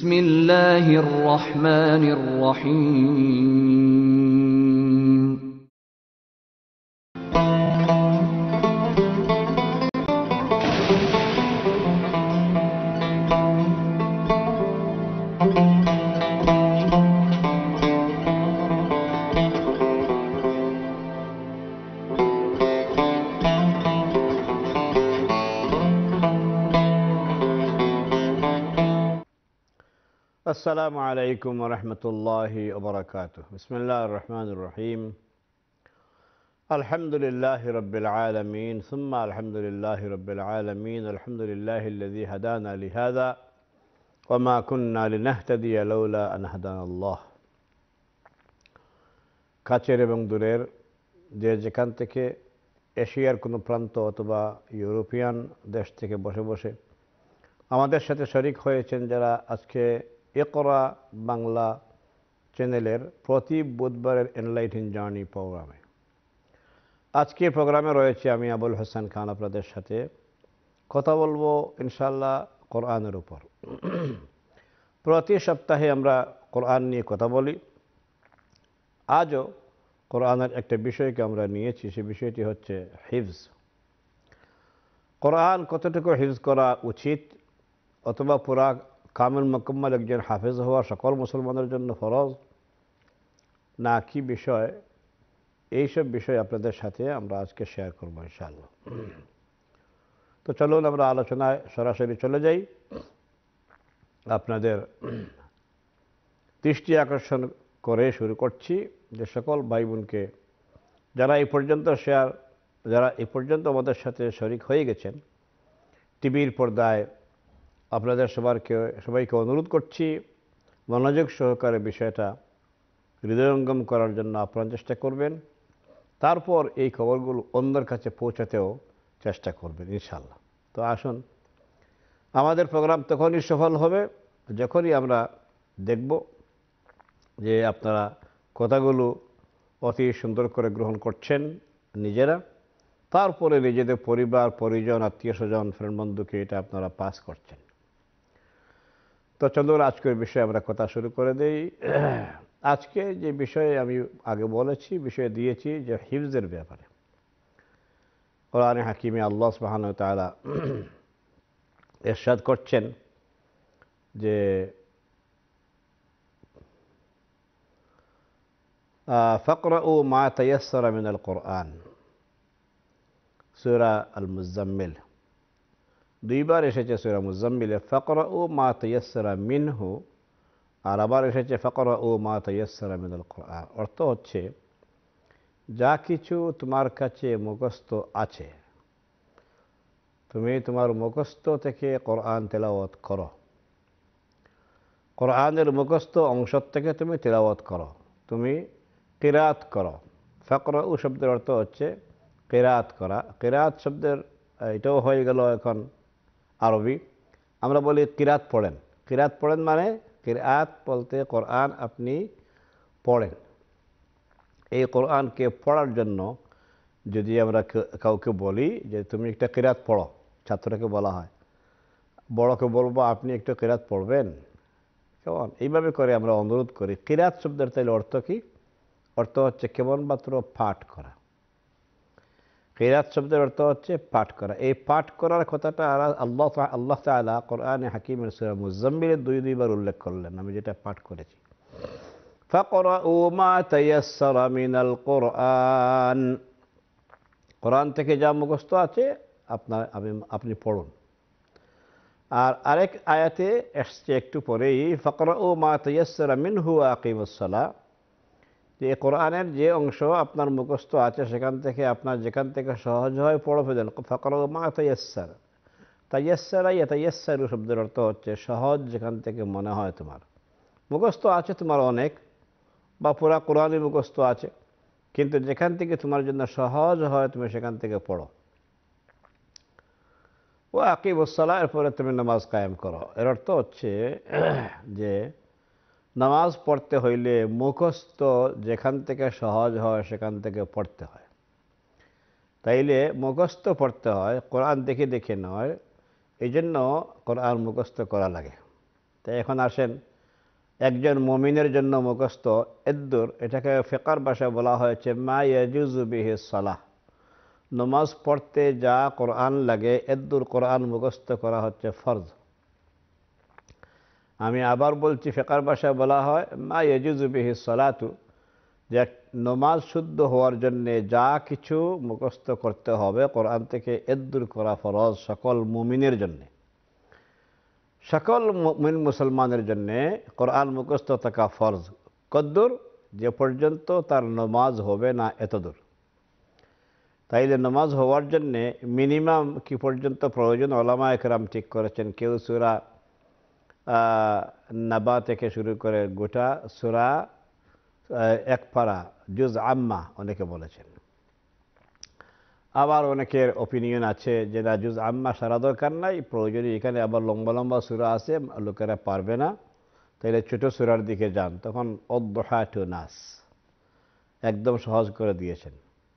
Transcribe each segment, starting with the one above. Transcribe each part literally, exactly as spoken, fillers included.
بسم الله الرحمن الرحيم السلام عليكم ورحمة الله وبركاته بسم الله الرحمن الرحيم الحمد لله رب العالمين ثم الحمد لله رب العالمين الحمد لله الذي هدانا لهذا وما كنا لنهتدي لولا أن هدانا الله কাছের এবং দূরের যে যেখান থেকে এশিয়ার কোনো প্রান্ত অথবা ইউরোপিয়ান দেশ থেকে বসে বসে আমাদের সাথে শরীক হয়েছেন যারা আজকে ইকরা বাংলা চ্যানেলের প্রতি বুধবারের এনলাইটেন জার্নি প্রোগ্রামে আজকে প্রোগ্রামে রয়েছে আমি আবুল হোসেন খান আপনাদের সাথে কথা বলবো ইনশাআল্লাহ কোরআনের উপর। প্রতি সপ্তাহে আমরা কোরআন নিয়ে কথা বলি। আজও কোরআনের একটা বিষয়কে আমরা নিয়েছি, সে বিষয়টি হচ্ছে হিফজ। কোরআন কতটুকু হিফজ করা উচিত অথবা পুরা কামিল মুকাম্মাল একজন হাফেজ হওয়া সকল মুসলমানের জন্য ফরজ না কি বিষয়, এইসব বিষয় আপনাদের সাথে আমরা আজকে শেয়ার করব ইনশাআল্লাহ। তো চলুন আমরা আলোচনায় সরাসরি চলে যাই। আপনাদের দৃষ্টি আকর্ষণ করে শুরু করছি যে সকল ভাই বোনকে যারা এই পর্যন্ত শেয়ার যারা এই পর্যন্ত আমাদের সাথে শরিক হয়ে গেছেন টিভির পর্দায়, আপনাদের সবারকে সবাইকে অনুরোধ করছি মনোযোগ সহকারে বিষয়টা হৃদয়ঙ্গম করার জন্য আপনারা চেষ্টা করবেন, তারপর এই খবরগুলো অন্যের কাছে পৌঁছাতেও চেষ্টা করবেন ইনশাআল্লাহ। তো আসুন, আমাদের প্রোগ্রাম তখনই সফল হবে যখনই আমরা দেখব যে আপনারা কথাগুলো অতি সুন্দর করে গ্রহণ করছেন নিজেরা, তারপরে নিজেদের পরিবার পরিজন আত্মীয় স্বজন ফ্রেন্ড বন্ধুকে এটা আপনারা পাস করছেন। তো চলুন আজকের বিষয়ে আমরা কথা শুরু করে দেই। আজকে যে বিষয়ে আমি আগে বলেছি, বিষয় দিয়েছি যে হিফজের ব্যাপারে। কোরআনে হাকিমে আল্লাহ সুবহানাহু ওয়া তাআলা ইরশাদ করছেন যে ফাকরাউ মা তায়াসসারা মিনাল কোরআন, সূরা আল মুজাম্মিল। দুইবার এসেছে সূরা মুজাম্মিলে ফাকরাউ মা তায়াসসারা মিনহু, আর আবার এসেছে ফাকরাউ মা তায়াসসারা মিনাল কোরআন। অর্থ হচ্ছে যা কিছু তোমার কাছে মুখস্থ আছে তুমি তোমার মুখস্থ থেকে কোরআন তেলাওয়াত করো, কোরআনের মুখস্থ অংশ থেকে তুমি তেলাওয়াত করো, তুমি কিরাত করো। ফাকরাউ শব্দের অর্থ হচ্ছে কিরাত করা। কিরাত শব্দের এটাও হয়ে গেল এখন আরবি, আমরা বলি কিরাত পড়েন। কিরাত পড়েন মানে কিরাত বলতে কোরআন আপনি পড়েন। এই কোরআনকে পড়ার জন্য যদি আমরা কাউকে বলি যে তুমি একটা কিরাত পড়ো, ছাত্রকে বলা হয়, বড়কে বলবো আপনি একটু কিরাত পড়বেন, কেমন এইভাবে করে আমরা অনুরোধ করি। কিরাত শব্দের তাইলে অর্থ কি? অর্থ হচ্ছে কেবলমাত্র পাঠ করা। কিরাত শব্দের অর্থ হচ্ছে পাঠ করা। এই পাঠ করার কথাটা আল্লাহ আল্লাহ তাআলা কোরআনে হাকিমের সূরা মুজাম্মিলে দুই দুইবার উল্লেখ করলেন, আমি যেটা পাঠ করেছি। ফাকরাউ মা তায়াসসারা মিনাল কোরআন, কোরআন থেকে যা মুখস্থ আছে আপনার আপনি পড়ুন। আর আরেক আয়াতে এসছে একটু পরেই ফাকরাউ মা তায়াসসারা মিনহু ওয়া আকিমুস সালাহ, যে কোরআনের যে অংশ আপনার মুখস্থ আছে সেখান থেকে আপনার যেখান থেকে সহজ হয় পড়ে ফেলেন। ফাকরাউ মা তায়াসসারা, তায়াসসারা ইয়াতায়াসসারু শব্দের অর্থ হচ্ছে সহজ, যেখান থেকে মনে হয় তোমার মুখস্থ আছে তোমার অনেক বা পুরা কোরআনই মুখস্থ আছে, কিন্তু যেখান থেকে তোমার জন্য সহজ হয় তুমি সেখান থেকে পড়ো। ও আকিমুস সালাহ, এরপরে তুমি নামাজ কায়েম করো। এর অর্থ হচ্ছে যে নামাজ পড়তে হইলে মুখস্থ যেখান থেকে সহজ হয় সেখান থেকে পড়তে হয়। তাইলে মুখস্থ পড়তে হয়, কোরআন দেখে দেখে নয়। এই জন্য কোরআন মুখস্থ করা লাগে। তাই এখন আসেন একজন মুমিনের জন্য মুখস্থ এদ্দুর, এটাকে ফিকর ভাষায় বলা হয়েছে মা ইয়াজুজু বিহি সালাহ। নামাজ পড়তে যা কোরআন লাগে এদ্দুর কোরআন মুখস্থ করা হচ্ছে ফরজ। আমি আবার বলছি, ফিকর ভাষায় বলা হয় মা ইয়াজুজু বিহি সালাতু, যে নামাজ শুদ্ধ হওয়ার জন্য যা কিছু মুখস্থ করতে হবে কোরআন থেকে এদ্দুর করা ফরজ সকল মুমিনের জন্যে। সকল মুমিন মুসলমানের জন্যে কোরআন মুখস্থ থাকা ফরজ। কদ্দুর? যে পর্যন্ত তার নামাজ হবে না এতদূর। তাইলে নামাজ হওয়ার জন্যে মিনিমাম কি পর্যন্ত প্রয়োজন ওলামা একরাম ঠিক করেছেন। কেউ সূরা নাবা থেকে শুরু করে গোটা সূরা এক পারা জুজ আম্মা অনেকে বলেছেন। আবার অনেকের ওপিনিয়ন আছে যে না, জুজ আম্মা সারা দরকার নাই, প্রয়োজনীয় এখানে আবার লম্বা লম্বা সূরা আছে, লোকেরা পারবে না, তাইলে ছোট সূরার দিকে যান। তখন অদ্দোহা টু নাস একদম সহজ করে দিয়েছেন।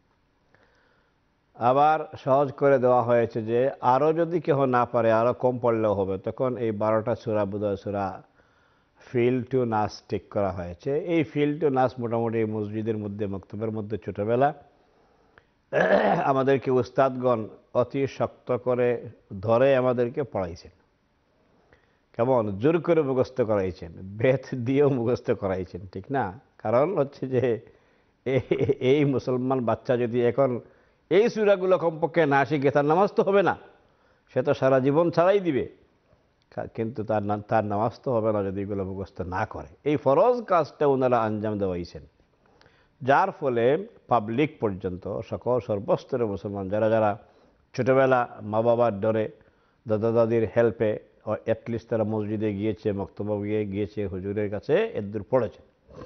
আবার সহজ করে দেওয়া হয়েছে যে আরও যদি কেহ না পারে আরও কম পড়লেও হবে, তখন এই বারোটা সূরা বোধহয় সূরা ফিল টু নাস ঠিক করা হয়েছে। এই ফিল টু নাস মোটামুটি মসজিদের মধ্যে মক্তবের মধ্যে ছোটোবেলা আমাদেরকে উস্তাদগণ অতি শক্ত করে ধরে আমাদেরকে পড়াইছেন। কেমন জোর করে মুখস্থ করাইছেন, বেত দিয়েও মুখস্থ করাইছেন, ঠিক না? কারণ হচ্ছে যে এই মুসলমান বাচ্চা যদি এখন এই সূরাগুলো কমপক্ষে না শিখে তার নামাজ তো হবে না, সে তো সারা জীবন ছাড়াই দিবে, কিন্তু তার তার নামাজ তো হবে না যদি এগুলো মুখস্থ না করে। এই ফরজ কাজটা ওনারা আঞ্জাম দেওয়াইছেন, যার ফলে পাবলিক পর্যন্ত সকল সর্বস্তরের মুসলমান যারা যারা ছোটোবেলা মা বাবার ডরে দাদা দাদির হেল্পে অ্যাটলিস্ট তারা মসজিদে গিয়েছে, মক্তব্য গিয়ে গিয়েছে, হুজুরের কাছে এদ্দুর পড়েছে।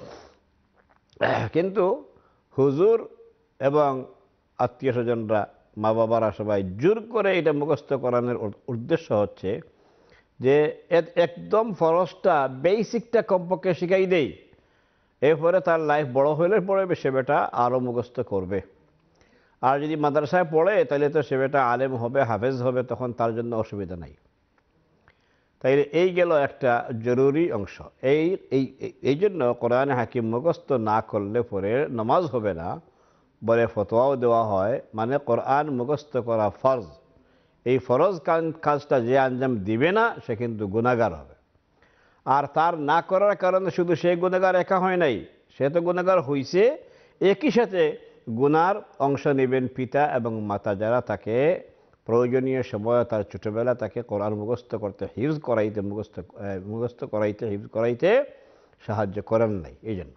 কিন্তু হুজুর এবং আত্মীয় স্বজনরা মা বাবারা সবাই জোর করে এটা মুখস্থ করানোর উদ্দেশ্য হচ্ছে যে একদম ফরজটা বেসিকটা কমপক্ষে শিখাই দেই, এরপরে তার লাইফ বড় হলে পড়ে সে বেটা আরও মুখস্থ করবে। আর যদি মাদ্রাসায় পড়ে তাহলে তো সে বেটা আলেম হবে, হাফেজ হবে, তখন তার জন্য অসুবিধা নাই। তাইলে এই গেল একটা জরুরি অংশ। এই এই জন্য কোরআন হাকিম মুখস্থ না করলে পরে নামাজ হবে না বলে ফতোয়াও দেওয়া হয়। মানে কোরআন মুখস্থ করা ফরজ, এই ফরজ কাজটা যে আঞ্জাম দিবে না সে কিন্তু গুনাহগার হবে। আর তার না করার কারণে শুধু সে গুনাহগার একা হয় নাই, সে তো গুনাহগার হইছে, একই সাথে গুনার অংশ নেবেন পিতা এবং মাতা, যারা তাকে প্রয়োজনীয় সময় তার ছোটোবেলা তাকে কোরআন মুখস্থ করতে হিফজ করাইতে মুখস্থ মুখস্থ করাইতে হিফজ করাইতে সাহায্য করেন নাই। এই জন্য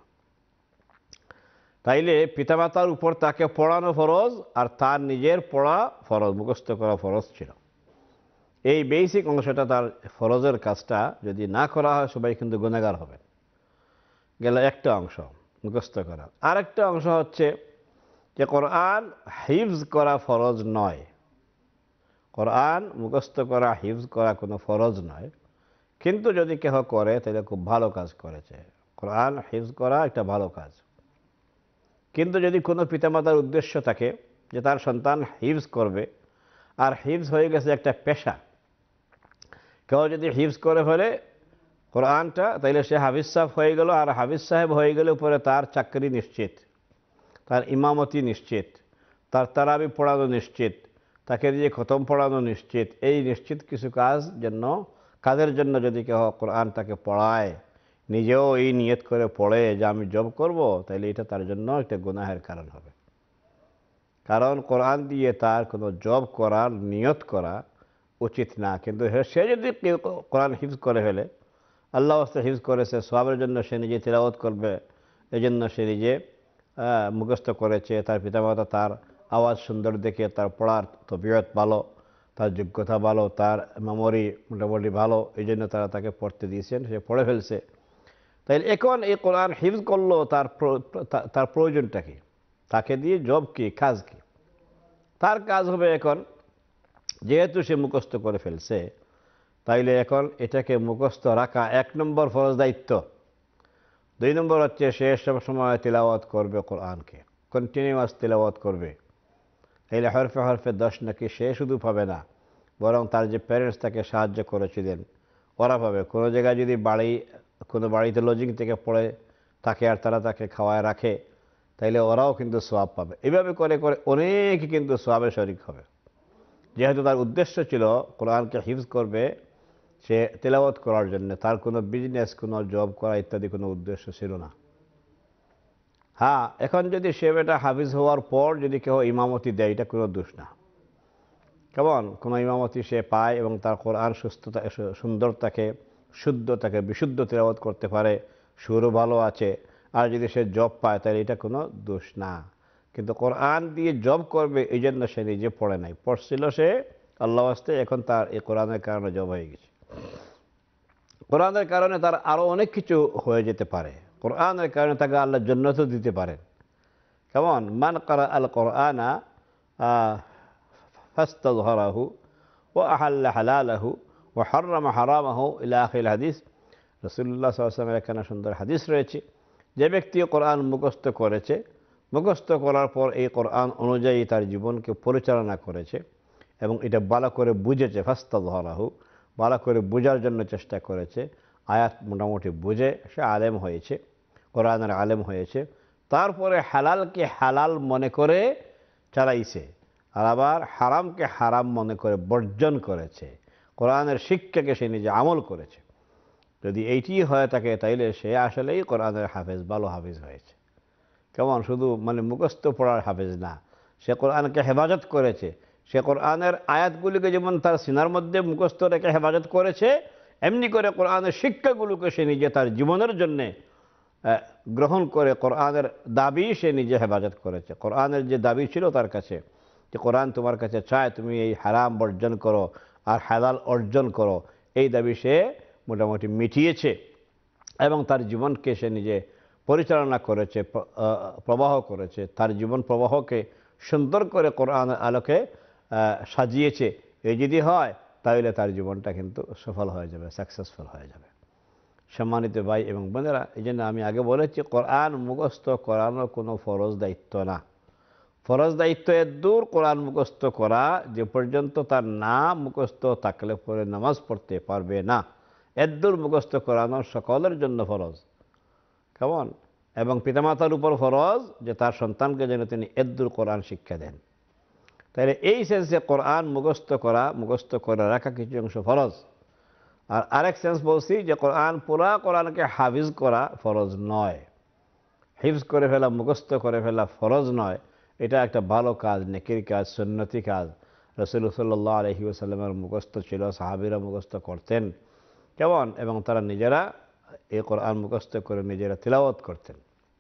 তাইলে পিতামাতার উপর তাকে পড়ানো ফরজ আর তার নিজের পড়া ফরজ, মুখস্থ করা ফরজ ছিল। এই বেসিক অংশটা তার ফরজের কাজটা যদি না করা হয় সবাই কিন্তু গুনাহগার হবেন। গেল একটা অংশ মুখস্থ করা। আরেকটা অংশ হচ্ছে যে কোরআন হিফজ করা ফরজ নয়। কোরআন মুখস্থ করা হিফজ করা কোনো ফরজ নয়, কিন্তু যদি কেহ করে তাহলে খুব ভালো কাজ করেছে। কোরআন হিফজ করা একটা ভালো কাজ, কিন্তু যদি কোনো পিতামাতার উদ্দেশ্য থাকে যে তার সন্তান হিফজ করবে আর হিফজ হয়ে গেছে একটা পেশা, কেউ যদি হিফজ করে ফেলে কোরআনটা তাইলে সে হাফিজ সাহেব হয়ে গেল, আর হাফিজ সাহেব হয়ে গেলে পরে তার চাকরি নিশ্চিত, তার ইমামতি নিশ্চিত, তার তারাবি পড়ানো নিশ্চিত, তাকে দিয়ে খতম পড়ানো নিশ্চিত। এই নিশ্চিত কিছু কাজ জন্য কাজের জন্য যদি কেউ কোরআন তাকে পড়ায়, নিজেও এই নিয়ত করে পড়ে যে আমি জব করব, তাইলে এটা তার জন্য একটা গুনাহের কারণ হবে। কারণ কোরআন দিয়ে তার কোনো জব করার নিয়ত করা উচিত না। কিন্তু সে যদি কেউ কোরআন হিফজ করে ফেলে, আল্লাহ ওয়াস্তে হিফজ করেছে, সওয়াবের জন্য সে নিজে তিলাওয়াত করবে, এই জন্য সে নিজে মুখস্থ করেছে, তার পিতামাতা তার আওয়াজ সুন্দর দেখে, তার পড়ার তবিয়ত ভালো, তার যোগ্যতা ভালো, তার মেমোরি মোটামুটি ভালো, এই জন্য তারা তাকে পড়তে দিয়েছেন, সে পড়ে ফেলছে। তাই এখন এই কোরআন হিফজ করলো, তার তার প্রয়োজনটা কি, তাকে দিয়ে জব কি, কাজ কি? তার কাজ হবে এখন যেহেতু সে মুখস্থ করে ফেলছে, তাইলে এখন এটাকে মুখস্থ রাখা এক নম্বর ফরজ দায়িত্ব। দুই নম্বর হচ্ছে সে সব সময় তিলাওয়াত করবে, কোরআনকে কন্টিনিউয়াস তিলাওয়াত করবে। তাইলে হরফে হরফে দশ নাকি সে শুধু পাবে না, বরং তার যে প্যারেন্টস তাকে সাহায্য করেছিলেন ওরা পাবে। কোনো জায়গায় যদি বাড়ি কোনো বাড়িতে লজিং থেকে পড়ে থাকে আর তারা তাকে খাওয়ায় রাখে, তাইলে ওরাও কিন্তু সোয়াব পাবে। এভাবে করে করে অনেকে কিন্তু সোয়াবে শরিক হবে। যেহেতু তার উদ্দেশ্য ছিল কোরআনকে হিফজ করবে, সে তেলাওয়াত করার জন্য, তার কোনো বিজনেস, কোনো জব করা ইত্যাদি কোনো উদ্দেশ্য ছিল না। হ্যাঁ, এখন যদি সে বেটা হাফিজ হওয়ার পর যদি কেউ ইমামতি দেয়, এটা কোনো দোষ না। কেমন কোনো ইমামতি সে পায় এবং তার কোরআন সুস্থতা, সুন্দরতাকে, শুদ্ধতাকে, বিশুদ্ধ তেলাওয়াত করতে পারে, সুরও ভালো আছে, আর যদি সে জব পায় তাহলে এটা কোনো দোষ না। কিন্তু কোরআন দিয়ে জব করবে এই জন্য সে নিজে পড়ে নাই, পড়ছিল সে আল্লাহ ওয়াস্তে, এখন তার এই কোরআনের কারণে জব হয়ে গেছে। কোরআনের কারণে তার আরও অনেক কিছু হয়ে যেতে পারে। কোরআনের কারণে তাকে আল্লাহ জান্নাতও দিতে পারেন। কেমন মান কারা আল কোরআনা ফাস্তাযহারাহু ওয়া আহাল্লা হালালাহু ওয়া হাররামা হারামাহু ইলা আখিল হাদিস। রাসূলুল্লাহ সাল্লাল্লাহু আলাইহি ওয়াসাল্লামের এখানে সুন্দর হাদিস রয়েছে, যে ব্যক্তি কোরআন মুখস্থ করেছে, মুখস্থ করার পর এই কোরআন অনুযায়ী তার জীবনকে পরিচালনা করেছে এবং এটা ভালো করে বুঝেছে, ফাস্তাযহারাহু, ভালো করে বোঝার জন্য চেষ্টা করেছে, আয়াত মোটামুটি বুঝে সে আলেম হয়েছে, কোরআনের আলেম হয়েছে, তারপরে হালালকে হালাল মনে করে চালাইছে, আর আবার হারামকে হারাম মনে করে বর্জন করেছে, কোরআনের শিক্ষাকে সে নিজে আমল করেছে। যদি এইটি হয়ে থাকে তাইলে সে আসলেই কোরআনের হাফেজ, ভালো হাফেজ হয়েছে। কেমন শুধু মানে মুখস্থ পড়ার হাফেজ না, সে কোরআনকে হেফাজত করেছে। সে কোরআনের আয়াতগুলিকে যেমন তার সিনার মধ্যে মুখস্থ রেখে হেফাজত করেছে, এমনি করে কোরআনের শিক্ষাগুলোকে সে নিজে তার জীবনের জন্যে গ্রহণ করে কোরআনের দাবি সে নিজে হেফাজত করেছে। কোরআনের যে দাবি ছিল তার কাছে, যে কোরআন তোমার কাছে চায় তুমি এই হারাম বর্জন করো আর হালাল অর্জন করো, এই দাবি সে মোটামুটি মিটিয়েছে এবং তার জীবনকে সে নিজে পরিচালনা করেছে, প্রবাহ করেছে, তার জীবন প্রবাহকে সুন্দর করে কোরআনের আলোকে সাজিয়েছে। এই যদি হয় তাহলে তার জীবনটা কিন্তু সফল হয়ে যাবে, সাকসেসফুল হয়ে যাবে। সম্মানিত ভাই এবং বোনেরা, এই জন্য আমি আগে বলেছি কোরআন মুখস্থ করানো কোনো ফরজ দায়িত্ব না। ফরজ দায়িত্ব এর দূর কোরআন মুখস্থ করা, যে পর্যন্ত তার নাম মুখস্থ থাকলে পরে নামাজ পড়তে পারবে না, এর দূর মুখস্থ করানো সকলের জন্য ফরজ। কেমন এবং পিতামাতার উপর ফরজ যে তার সন্তানকে যেন তিনি এর দূর কোরআন শিক্ষা দেন। তাহলে এই সেন্সে কোরআন মুখস্থ করা, মুখস্থ করে রাখা কিছু অংশ ফরজ। আর আরেক সেন্স বলছি যে কোরআন পুরা কোরআনকে হাফিজ করা ফরজ নয়, হিফজ করে ফেলা, মুখস্থ করে ফেলা ফরজ নয়। এটা একটা ভালো কাজ, নেকির কাজ, সুন্নতি কাজ। রাসূল সাল্লাল্লাহু আলাইহি ওয়াসাল্লামের মুখস্থ ছিল, সাহাবীরা মুখস্থ করতেন। কেমন এবং তারা নিজেরা এই কোরআন মুখস্থ করে নিজেরা তিলাওয়াত করতেন,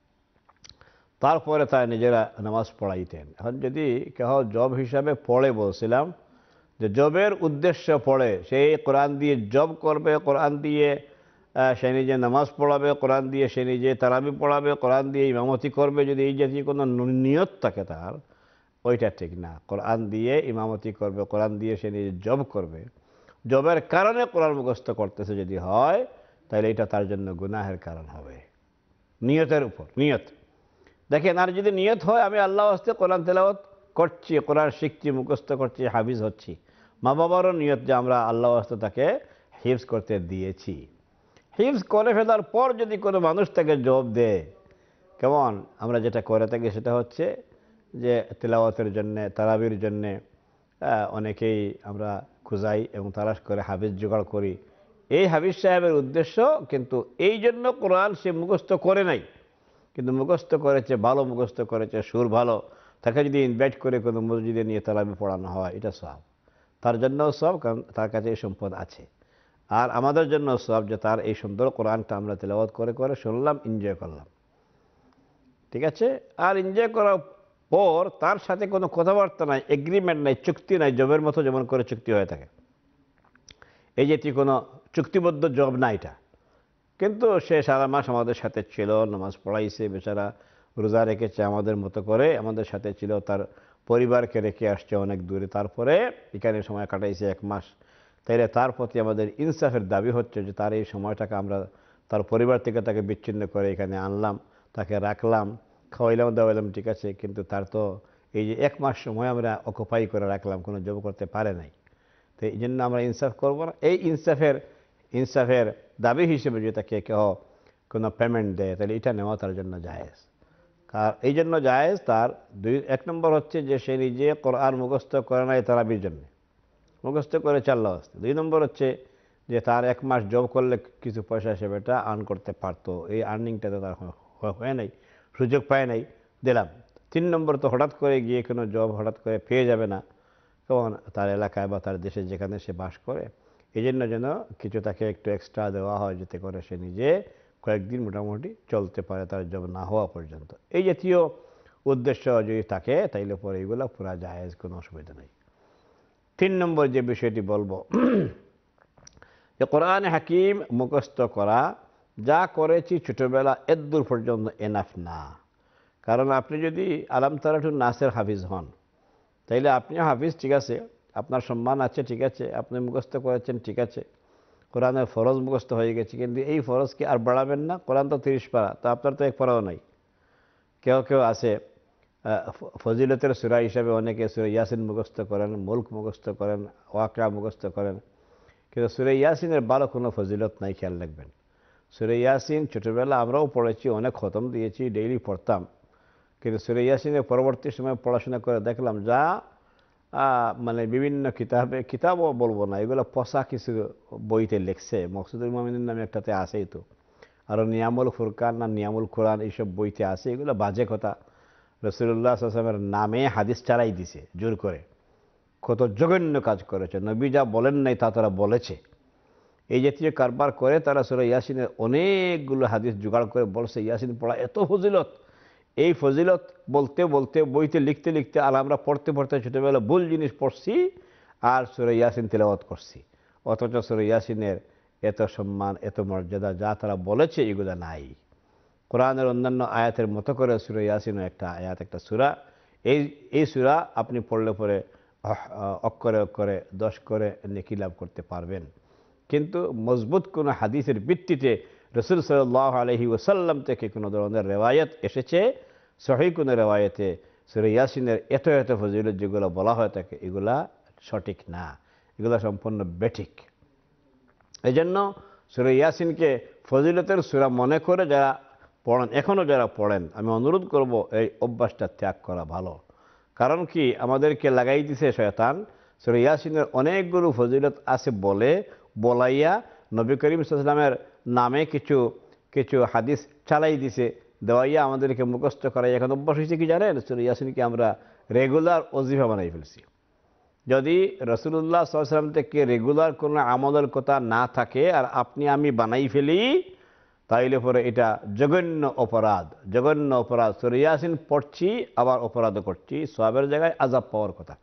তারপরে তারা নিজেরা নামাজ পড়াইতেন। এখন যদি কেহ জব হিসাবে পড়ে, বলছিলাম যে জবের উদ্দেশ্য পড়ে, সেই কোরআন দিয়ে জব করবে, কোরআন দিয়ে সে নিজে নামাজ পড়াবে, কোরআন দিয়ে সে নিজে তারাবি পড়াবে, কোরআন দিয়ে ইমামতি করবে, যদি এই জাতীয় কোনো নিয়ত থাকে তার, ওইটা ঠিক না। কোরআন দিয়ে ইমামতি করবে, কোরআন দিয়ে সে নিজে জব করবে, জবের কারণে কোরআন মুখস্থ করতেছে যদি হয়, তাহলে এটা তার জন্য গুনাহের কারণ হবে। নিয়তের উপর নিয়ত দেখেন, আর যদি নিয়ত হয় আমি আল্লাহ ওয়াস্তে কোরআন তেলাওয়াত করছি, কোরআন শিখছি, মুখস্থ করছি, হাফিজ হচ্ছি, মা বাবারও নিয়ত যে আমরা আল্লাহ ওয়াস্তে তাকে হিফজ করতে দিয়েছি। হিফজ করে ফেলার পর যদি কোনো মানুষ তাকে জব দেয়, কেমন আমরা যেটা করে থাকি সেটা হচ্ছে যে তেলাওয়াতের জন্যে, তারাবির জন্যে অনেকেই আমরা খুঁজাই এবং তালাশ করে হাফিজ জোগাড় করি। এই হাফিজ সাহেবের উদ্দেশ্য কিন্তু এই জন্য কোরআন সে মুখস্থ করে নাই, কিন্তু মুখস্থ করেছে, ভালো মুখস্থ করেছে, সুর ভালো, তাকে যদি ইনভাইট করে কোনো মসজিদে নিয়ে তারাবি পড়ানো হয়, এটা সব তার জন্যও সব, কারণ তার কাছে এই সম্পদ আছে। আর আমাদের জন্য সব যে তার এই সুন্দর কোরআনটা আমরা তেলাওয়াত করে করে শুনলাম, এনজয় করলাম, ঠিক আছে। আর এনজয় করার পর তার সাথে কোনো কথাবার্তা নাই, এগ্রিমেন্ট নাই, চুক্তি নাই, জবের মতো যেমন করে চুক্তি হয়ে থাকে, এই যেটি কোনো চুক্তিবদ্ধ জব না এটা। কিন্তু সে সারা মাস আমাদের সাথে ছিল, নামাজ পড়াইছে, বেচারা রোজা রেখেছে আমাদের মতো করে, আমাদের সাথে ছিল, তার পরিবারকে রেখে আসছে অনেক দূরে, তারপরে এখানে সময় কাটাইছে এক মাস। তাইলে তার প্রতি আমাদের ইনসাফের দাবি হচ্ছে যে তার এই সময়টাকে আমরা তার পরিবার থেকে তাকে বিচ্ছিন্ন করে এখানে আনলাম, তাকে রাখলাম, খাওয়াইলাম দাওয়াইলাম, ঠিক আছে, কিন্তু তার তো এই যে এক মাস সময় আমরা অকুপাই করে রাখলাম, কোনো জব করতে পারে নাই, তো এই জন্য আমরা ইনসাফ করবো না। এই ইনসাফের ইনসাফের দাবি হিসেবে যদি তাকে কেউ কোনো পেমেন্ট দেয় তাহলে এটা নেওয়া তার জন্য জায়েজ। আর এই জন্য জায়েজ তার দুই এক নম্বর হচ্ছে যে সে নিজে কোরআন মুখস্থ করে নাই তারাবির জন্য, মুখস্থ করে চাল্লা আসতে। দুই নম্বর হচ্ছে যে তার এক মাস জব করলে কিছু পয়সা সে বেটা আর্ন করতে পারতো, এই আর্নিংটা তো তার হয় নাই, সুযোগ পায় নাই, দিলাম। তিন নম্বর তো হঠাৎ করে গিয়ে কোনো জব হঠাৎ করে পেয়ে যাবে না, তখন তার এলাকায় বা তার দেশে যেখানে সে বাস করে, এই জন্য যেন কিছু তাকে একটু এক্সট্রা দেওয়া হয় যাতে করে সে নিজে কয়েকদিন মোটামুটি চলতে পারে তার জব না হওয়া পর্যন্ত। এই জাতীয় উদ্দেশ্য যদি থাকে তাইলে পরে এগুলো পুরা জায়েজ, কোনো অসুবিধা নেই। তিন নম্বর যে বিষয়টি বলবো যে কোরআন হাকিম মুখস্থ করা যা করেছি ছোটবেলা এদ্দূর পর্যন্ত এনাফ না। কারণ আপনি যদি আলাম তারাটু নাসের হাফিজ হন তাইলে আপনি হাফিজ, ঠিক আছে, আপনার সম্মান আছে, ঠিক আছে, আপনি মুখস্থ করেছেন, ঠিক আছে, কোরআনের ফরজ মুখস্থ হয়ে গেছে, কিন্তু এই ফরজকে আর বাড়াবেন না। কোরআন তো তিরিশ পারা, তো আপনার তো এক পারাও নাই। কেউ কেউ আছে ফজিলতের সূরা হিসাবে অনেকে সূরা ইয়াসিন মুখস্থ করেন, মুলক মুখস্থ করেন, ওয়াকিয়া মুখস্থ করেন, কিন্তু সূরা ইয়াসিনের ভালো কোনো ফজিলত নাই। খেয়াল রাখবেন, সূরা ইয়াসিন ছোটোবেলা আমরাও পড়েছি, অনেক খতম দিয়েছি, ডেইলি পড়তাম, কিন্তু সূরা ইয়াসিনের পরবর্তী সময় পড়াশোনা করে দেখলাম যা মানে বিভিন্ন কিতাবে, কিতাবও বলবো না, এগুলো পচা কিছু বইতে লেখছে। মকসুদুল মুমিনিন নামে একটাতে আসেই তো, আরও নিয়ামুল ফুরকান না নিয়ামুল কোরআন এইসব বইতে আছে, এগুলো বাজে কথা। রাসূলুল্লাহ সাল্লাল্লাহু আলাইহি ওয়াসাল্লামের নামে হাদিস চালাই দিছে জোর করে, কত জঘন্য কাজ করেছে। নবী যা বলেন নাই তা তারা বলেছে। এই জাতীয় কারবার করে তারা সূরা ইয়াসিনের অনেকগুলো হাদিস জোগাড় করে বলছে ইয়াসিন পড়া এত ফজিলত। এই ফজিলত বলতে বলতে বইতে লিখতে লিখতে আর আমরা পড়তে পড়তে ছোটোবেলা ভুল জিনিস পড়ছি আর সূরা ইয়াসিন তিলাওয়াত করছি, অথচ সূরা ইয়াসিনের এত সম্মান, এত মর্যাদা যা তারা বলেছে এগুলো নাই। কোরআনের অন্যান্য আয়াতের মতো করে সূরা ইয়াসিনও একটা আয়াত, একটা সূরা। এই এই সূরা আপনি পড়লে পরে অক্ষরে অক্ষরে দশ করে নেকি লাভ করতে পারবেন। কিন্তু মজবুত কোনো হাদিসের ভিত্তিতে রাসূল সাল্লাল্লাহু আলাইহি ওয়াসাল্লাম থেকে কোনো ধরনের রেওয়ায়েত এসেছে, সহিহ কোনো রেওয়ায়েতে সূরা ইয়াসিনের এত এত ফজিলত যেগুলো বলা হয় থাকে এগুলা সঠিক না, এগুলো সম্পূর্ণ বেঠিক। এই জন্য সূরা ইয়াসিনকে ফজিলতের সূরা মনে করে যারা পড়েন, এখনও যারা পড়েন, আমি অনুরোধ করব এই অভ্যাসটা ত্যাগ করা ভালো। কারণ কি, আমাদেরকে লাগাই দিছে শয়তান সূরা ইয়াসিনের অনেকগুলো ফজিলত আছে বলে বলাইয়া নবী করিম সাল্লাল্লাহু আলাইহি ওয়াসাল্লামের নামে কিছু কিছু হাদিস চালাই দিছে, দেওয়াইয়া আমাদেরকে মুখস্থ করাই। এখন অভ্যাস হয়েছে কি জানেন, সূরা ইয়াসিনকে আমরা রেগুলার ওজিফা বানাই ফেলছি। যদি রাসূলুল্লাহ সাল্লাল্লাহু আলাইহি ওয়াসাল্লাম থেকে রেগুলার কোনো আমলের কথা না থাকে আর আপনি আমি বানাই ফেলি, তাইলে পরে এটা জঘন্য অপরাধ, জঘন্য অপরাধ। সূরা ইয়াসিন পড়ছি আবার অপরাধ করছি, সওয়াবের জায়গায় আযাব পাওয়ার কথা।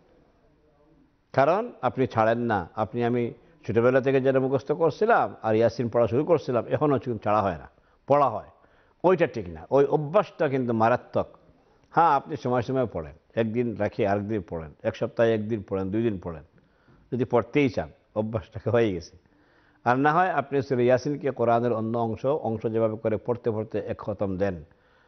কারণ আপনি ছাড়েন না। আপনি আমি ছোটোবেলা থেকে যেটা মুখস্থ করছিলাম আর ইয়াসিন পড়া শুরু করছিলাম, এখনও চুন ছাড়া হয় না, পড়া হয়, ওইটা ঠিক না। ওই অভ্যাসটা কিন্তু মারাত্মক। হ্যাঁ, আপনি সময় সময় পড়েন, একদিন রাখি আরেকদিন পড়েন, এক সপ্তাহে একদিন পড়েন, দুই দিন পড়েন, যদি পড়তেই চান, অভ্যাসটাকে হয়ে গেছে। আর না হয় আপনি সূরা ইয়াসিনকে কোরআনের অন্য অংশ অংশ যেভাবে করে পড়তে পড়তে এক খতম দেন।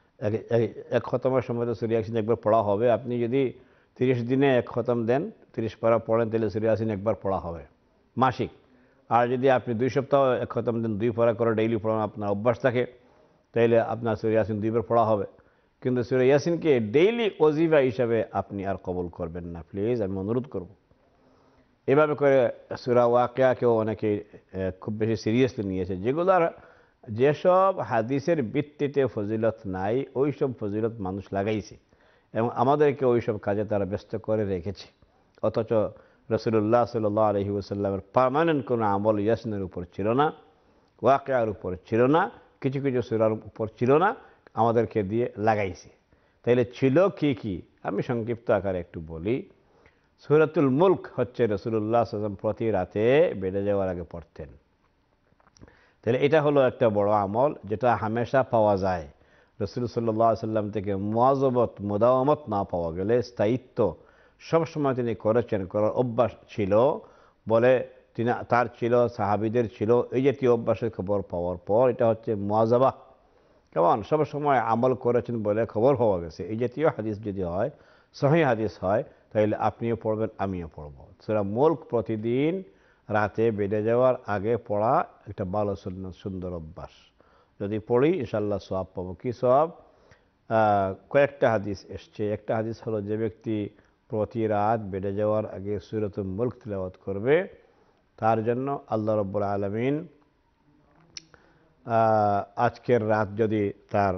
এক খতমের সময় তো সূরা ইয়াসিন একবার পড়া হবে। আপনি যদি তিরিশ দিনে এক খতম দেন, তিরিশ পারা পড়েন, তাহলে সূরা ইয়াসিন একবার পড়া হবে মাসিক। আর যদি আপনি দুই সপ্তাহ এক খতম দেন, দুই পারা করে ডেইলি পড়ান, আপনার অভ্যাস থাকে, তাইলে আপনার সূরা ইয়াসিন দুইবার পড়া হবে। কিন্তু সূরা ইয়াসিনকে ডেইলি ওজিফা হিসাবে আপনি আর কবুল করবেন না, প্লিজ, আমি অনুরোধ করব। এভাবে করে সূরা ওয়াকিয়াকেও অনেকে খুব বেশি সিরিয়াসলি নিয়েছে। যেগুলোর যেসব হাদিসের ভিত্তিতে ফজিলত নাই, ওই সব ফজিলত মানুষ লাগাইছে এবং আমাদেরকে ওই সব কাজে তারা ব্যস্ত করে রেখেছে। অথচ রাসূলুল্লাহ সাল্লাল্লাহু আলাইহি ওয়াসাল্লামের পার্মানেন্ট কোনো আমল ইয়াসিনের উপর ছিল না, ওয়াকিয়ার উপর ছিল না, কিছু কিছু সূরার উপর ছিল না, আমাদেরকে দিয়ে লাগাইছে। তাইলে ছিল কি কি, আমি সংক্ষিপ্ত আকারে একটু বলি। সূরাতুল মুলক হচ্ছে রাসূলুল্লাহ সাল্লাল্লাহু আলাইহি ওয়াসাল্লাম প্রতি রাতে বেডে যাওয়ার আগে পড়তেন। তাহলে এটা হলো একটা বড় আমল যেটা হামেশা পাওয়া যায়। রাসূল সাল্লাল্লাহু আলাইহি ওয়াসাল্লাম থেকে মুওয়াযাবাত, মুদাওয়ামাত না পাওয়া গেলে, স্থায়িত্ব সবসময় তিনি করেছেন, করার অভ্যাস ছিল বলে তিনি, তার ছিল, সাহাবীদের ছিল। এই জাতীয় অভ্যাসের খবর পাওয়ার পর এটা হচ্ছে মুওয়াযাবা, কেমন সব সময় আমল করেছেন বলে খবর পাওয়া গেছে। এই জাতীয় হাদিস যদি হয়, সহিহ হাদিস হয়, তাহলে আপনিও পড়বেন, আমিও পড়ব। সূরা মুলক প্রতিদিন রাতে বেডে যাওয়ার আগে পড়া একটা ভালো সুন্দর অভ্যাস। যদি পড়ি ইনশাআল্লাহ সওয়াব পাবো। কি সওয়াব? কয়েকটা হাদিস এসছে। একটা হাদিস হলো, যে ব্যক্তি প্রতি রাত বেডে যাওয়ার আগে সূরাতুল মুলক তিলাওয়াত করবে তার জন্য আল্লাহ রাব্বুল আলামিন আজকের রাত যদি তার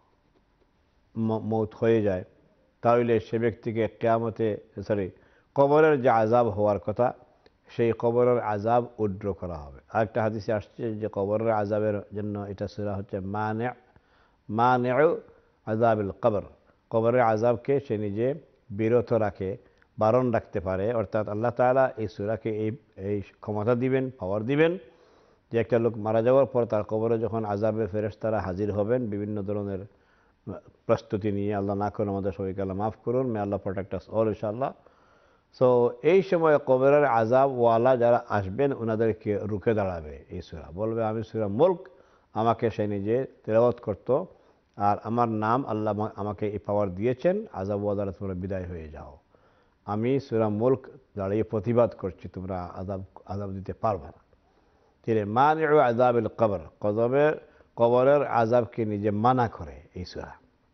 মৌত হয়ে যায় তাহলে সে ব্যক্তিকে কিয়ামতে সরি কবরের যে আযাব হওয়ার কথা সেই কবরের আযাব উদ্র করা হবে। আরেকটা হাদিসে আসছে যে কবরের আযাবের জন্য এটা সূরা হচ্ছে মানি' মানি'উ আযাবিল কবর। কবরের আযাবকে সে নিজে বিরত রাখে, বারণ রাখতে পারে। অর্থাৎ আল্লাহ তাআলা এই সূরাকে এই এই ক্ষমতা দিবেন, পাওয়ার দিবেন যে একটা লোক মারা যাওয়ার পর তার কবরে যখন আযাবের ফেরেশতারা হাজির হবেন বিভিন্ন ধরনের প্রস্তুতি নিয়ে, আল্লাহ না করুন আমাদের সবাইকে আল্লাহ মাফ করুন, may Allah protect us all ইনশাআল্লাহ। সো এই সময় কবরের আযাব ওয়ালা যারা আসবেন ওনাদেরকে রুখে দাঁড়াবে এই সূরা, বলবে আমি সূরা মুলক আমাকে সে নিজে তেলাওয়াত করত আর আমার নাম আল্লাহ আমাকে এই পাওয়ার দিয়েছেন, আযাব ওয়ালা তোমরা বিদায় হয়ে যাও। আমি সূরা মুলক দাঁড়িয়ে প্রতিবাদ করছি, তোমরা আযাব আযাব দিতে পারবে না। তিনি মানি'ু আযাবিল কবর, কবরের কবরের আযাবকে নিজে মানা করে এই সূরা।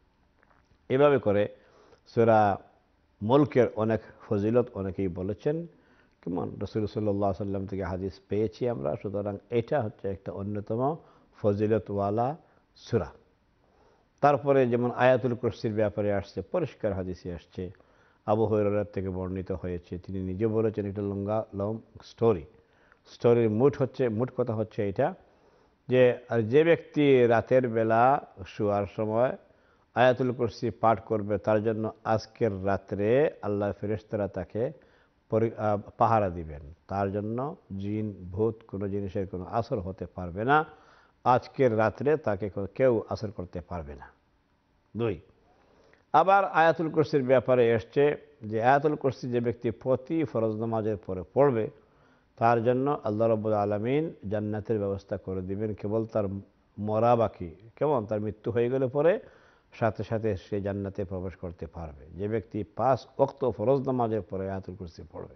এভাবে করে সূরা মুলকের অনেক ফজিলত অনেকেই বলেছেন। কেমন রাসূল সাল্লাল্লাহু আলাইহি সাল্লাম থেকে হাদিস পেয়েছি আমরা, সুতরাং এটা হচ্ছে একটা অন্যতম ফজিলতওয়ালা সূরা। তারপরে যেমন আয়াতুল কুরসির ব্যাপারে আসছে, পরিষ্কার হাদিসে আসছে, আবু হুরায়রা থেকে বর্ণিত হয়েছে, তিনি নিজে বলেছেন একটা লম্বা লং স্টোরি। স্টোরির মুঠ হচ্ছে মুঠ কথা হচ্ছে এটা যে আর যে ব্যক্তি রাতের বেলা শোয়ার সময় আয়াতুল কুরসি পাঠ করবে তার জন্য আজকের রাত্রে আল্লাহর ফেরেশতারা তাকে পাহারা দিবেন। তার জন্য জিন ভূত কোনো জিনিসের কোনো আসর হতে পারবে না, আজকের রাত্রে তাকে কেউ আসর করতে পারবে না। দুই, আবার আয়াতুল কুরসির ব্যাপারে এসছে যে আয়াতুল কুরসি যে ব্যক্তি প্রতি ফরজ নামাজের পরে পড়বে তার জন্য আল্লাহ রাব্বুল আলামিন জান্নাতের ব্যবস্থা করে দিবেন। কেবল তার মরা বাকি, কেমন তার মৃত্যু হয়ে গেলে পরে সাথে সাথে সে জান্নাতে প্রবেশ করতে পারবে, যে ব্যক্তি পাঁচ ওয়াক্ত ফরজ নামাজের পরে আয়াতুল কুরসি পড়বে।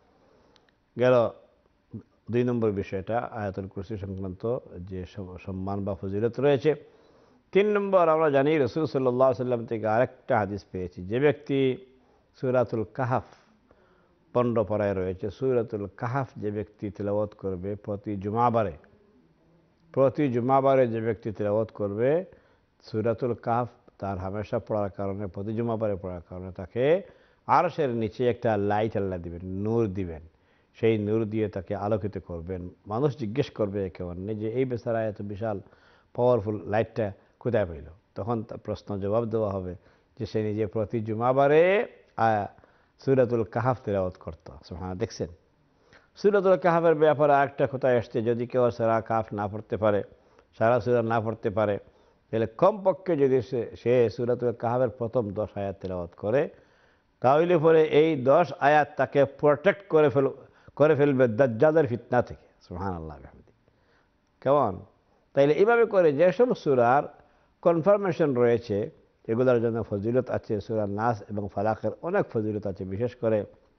গেল দুই নম্বর বিষয়টা আয়াতুল কুরসি সংক্রান্ত যে সম্মান বা ফজিলত রয়েছে। তিন নম্বর, আমরা জানি রাসূল সাল্লাল্লাহু আলাইহি সাল্লাম থেকে আরেকটা হাদিস পেয়েছি, যে ব্যক্তি সূরাতুল কাহাফ পনেরো পারায় রয়েছে, সূরাতুল কাহাফ যে ব্যক্তি তিলাওয়াত করবে প্রতি জুমাবারে প্রতি জুমাবারে যে ব্যক্তি তিলাওয়াত করবে সূরাতুল কাহাফ তার হামেশা পড়ার কারণে, প্রতি জুমাবারে পড়ার কারণে তাকে আরশের নিচে একটা লাইট আল্লাহ দিবেন, নূর দিবেন। সেই নূর দিয়ে তাকে আলোকিত করবেন। মানুষ জিজ্ঞেস করবে একে অন্যে যে এই বেচারা এত বিশাল পাওয়ারফুল লাইটটা কোথায় পেল? তখন তার প্রশ্ন জবাব দেওয়া হবে যে সে নিজে প্রতি জুমাবারে সূরাতুল কাহাফ তিলাওয়াত করত। সুবহানাল্লাহ। দেখছেন, সূরাতুল কাহাফের ব্যাপারে আরেকটা কথা আসছে, যদি কেউ সারা কাহাফ না পড়তে পারে, সারা সূরা না পড়তে পারে, তাহলে কমপক্ষে যদি সে সে সূরাতুল কাহাফের প্রথম দশ আয়াত তিলাওয়াত করে তাহলে পরে এই দশ আয়াত তাকে প্রোটেক্ট করে ফেল করে ফেলবে দাজ্জালের ফিতনা থেকে। সুবহানাল্লাহ। কেমন? তাইলে এইভাবে করে যেসব সূরার কনফার্মেশন রয়েছে এগুলোর জন্য ফজিলত আছে। সূরা নাস এবং ফালাকের অনেক ফজিলত আছে। বিশেষ করে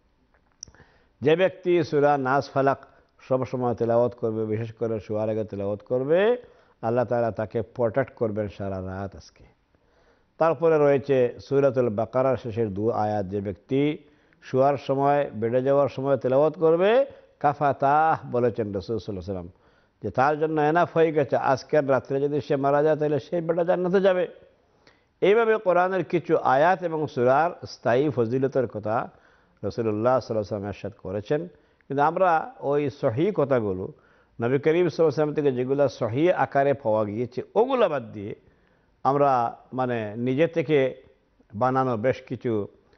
যে ব্যক্তি সূরা নাস ফালাক সবসময় তেলাওয়াত করবে, বিশেষ করে শোয়ার আগে তেলাওয়াত করবে, আল্লাহ তাআলা তাকে প্রোটেক্ট করবেন সারা রাত আজকে। তারপরে রয়েছে সূরাতুল বাকারার শেষের দু আয়াত, যে ব্যক্তি শোয়ার সময় বেডে যাওয়ার সময় তেলাওয়াত করবে, কাফাতাহ বলেছেন রাসূল সাল্লাল্লাহু আলাইহি ওয়াসাল্লাম যে তার জন্য এনাফ হয়ে গেছে, আজকের রাত্রে যদি সে মারা যায় তাহলে সেই বেটা জান্নাতে যাবে। এইভাবে কোরআনের কিছু আয়াত এবং সূরার স্থায়ী ফজিলতের কথা রাসূলুল্লাহ সাল্লাল্লাহু আলাইহি ওয়াসাল্লাম ইরশাদ করেছেন। কিন্তু আমরা ওই সহিহ কথাগুলো নবী করিম সাল্লাল্লাহু আলাইহি ওয়াসাল্লাম থেকে যেগুলো সহিহ আকারে পাওয়া গিয়েছে ওগুলো বাদ দিয়ে আমরা মানে নিজে থেকে বানানো বেশ কিছু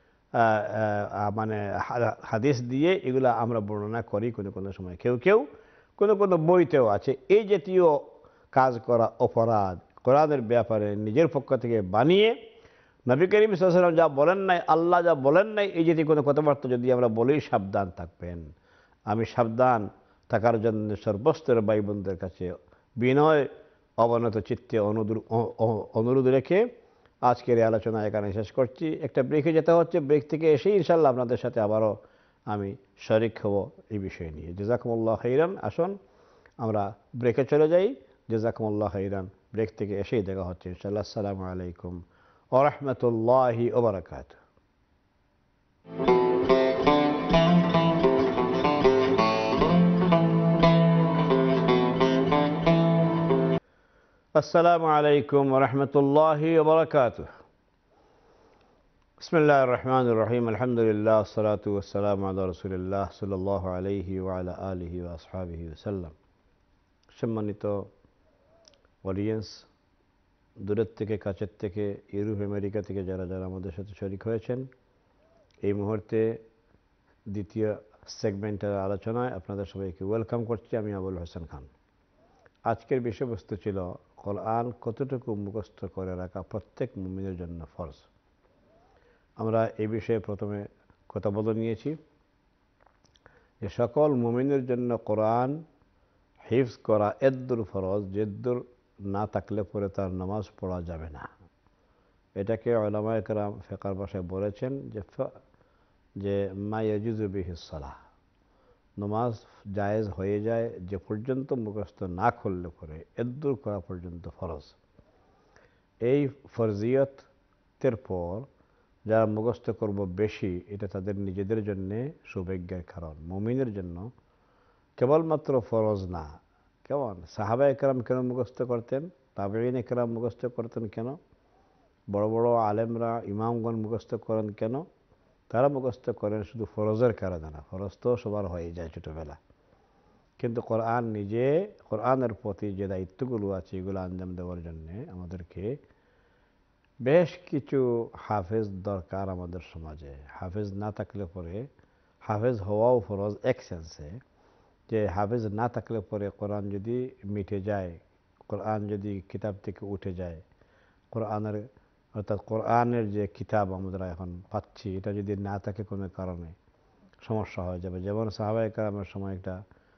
মানে হাদিস দিয়ে এগুলা আমরা বর্ণনা করি কোনো কোনো সময়, কেউ কেউ কোনো কোনো বইতেও আছে। এই জাতীয় কাজ করা অপরাধ, কোরআনের ব্যাপারে নিজের পক্ষ থেকে বানিয়ে নবী করিম সাল্লাল্লাহু আলাইহি ওয়াসাল্লাম যা বলেন নাই, আল্লাহ যা বলেন নাই, এই জাতীয় কোনো কথাবার্তা যদি আমরা বলি সাবধান থাকবেন। আমি সাবধান থাকার জন্য সর্বস্তরের ভাই বোনদের কাছে বিনয় অবনত চিত্তে অনুরোধ রেখে আজকের এই আলোচনা এখানে শেষ করছি। একটা ব্রেকে যেতে হচ্ছে, ব্রেক থেকে এসেই ইনশাআল্লাহ আপনাদের সাথে আবারও আমি শরিক হব এই বিষয় নিয়ে। জাযাকুমুল্লাহ খাইরান। আসুন আমরা ব্রেকে চলে যাই। জাযাকুমুল্লাহ খাইরান। ব্রেক থেকে এসেই দেখা হচ্ছে ইনশাআল্লাহ। আসসালামু আলাইকুম ওয়া রাহমাতুল্লাহি ওয়া বারাকাতুহু। আসসালামু আলাইকুম ওয়া রাহমাতুল্লাহি ওয়া বারাকাতুহু। বিসমিল্লাহির রহমানির রহিম। আলহামদুলিল্লাহ ওয়াসসালাতু ওয়াসসালামু আলা রাসূলিল্লাহ সাল্লাল্লাহু আলাইহি ওয়া আলা আলিহি ওয়া আসহাবিহি ওয়াসাল্লাম। সম্মানিত অডিয়েন্স, দূরের থেকে কাছের থেকে, ইউরোপ আমেরিকা থেকে যারা যারা আমাদের সাথে শরীক হয়েছেন, এই মুহূর্তে দ্বিতীয় সেগমেন্টের আলোচনায় আপনাদের সবাইকে ওয়েলকাম করছি। আমি আবুল হোসেন খান। আজকের বিষয়বস্তু ছিল কোরআন কতটুকু মুখস্থ করে রাখা প্রত্যেক মুমিনের জন্য ফরজ। আমরা এই বিষয়ে প্রথমে কথা বলে নিয়েছি যে সকল মুমিনের জন্য কোরআন হিফজ করা এদ্দুর ফরজ, যেদ্দুর না থাকলে পরে তার নামাজ পড়া যাবে না। এটাকে উলামায়ে কেরাম ফিকহের ভাষায় বলেছেন যে যে মা ইয়াজুজু বিহিস সালাহ, নামাজ জায়েজ হয়ে যায় যে পর্যন্ত মুখস্থ না করলে পরে এদ্দুর করা পর্যন্ত ফরজ। এই ফরজিয়তের পর যারা মুখস্থ করব বেশি, এটা তাদের নিজেদের জন্যে সৌভাগ্যের কারণ। মুমিনের জন্য কেবলমাত্র ফরজ না। কেমন সাহাবায়ে কেরাম কেন মুখস্থ করতেন, তাবেঈনে কেরাম মুখস্থ করতেন কেন, বড় বড় আলেমরা ইমামগণ মুখস্থ করেন কেন? তারা মুখস্থ করেন শুধু ফরজের কারণে না। ফরজ তো সবার হয়ে যায় ছোটোবেলা, কিন্তু কোরআন নিজে, কোরআনের প্রতি যে দায়িত্বগুলো আছে এগুলো আঞ্জাম দেওয়ার জন্যে আমাদেরকে বেশ কিছু হাফেজ দরকার আমাদের সমাজে। হাফেজ না থাকলে পরে, হাফেজ হওয়াও ফরজ এক সেন্সে, যে হাফেজ না থাকলে পরে কোরআন যদি মিটে যায়, কোরআন যদি কিতাব থেকে উঠে যায়, কোরআনের অর্থাৎ কোরআনের যে কিতাব আমরা এখন পাচ্ছি এটা যদি না থাকে কোনো কারণে, সমস্যা হয়ে যাবে। যেমন সাহাবায়ে কেরামের সময় একটা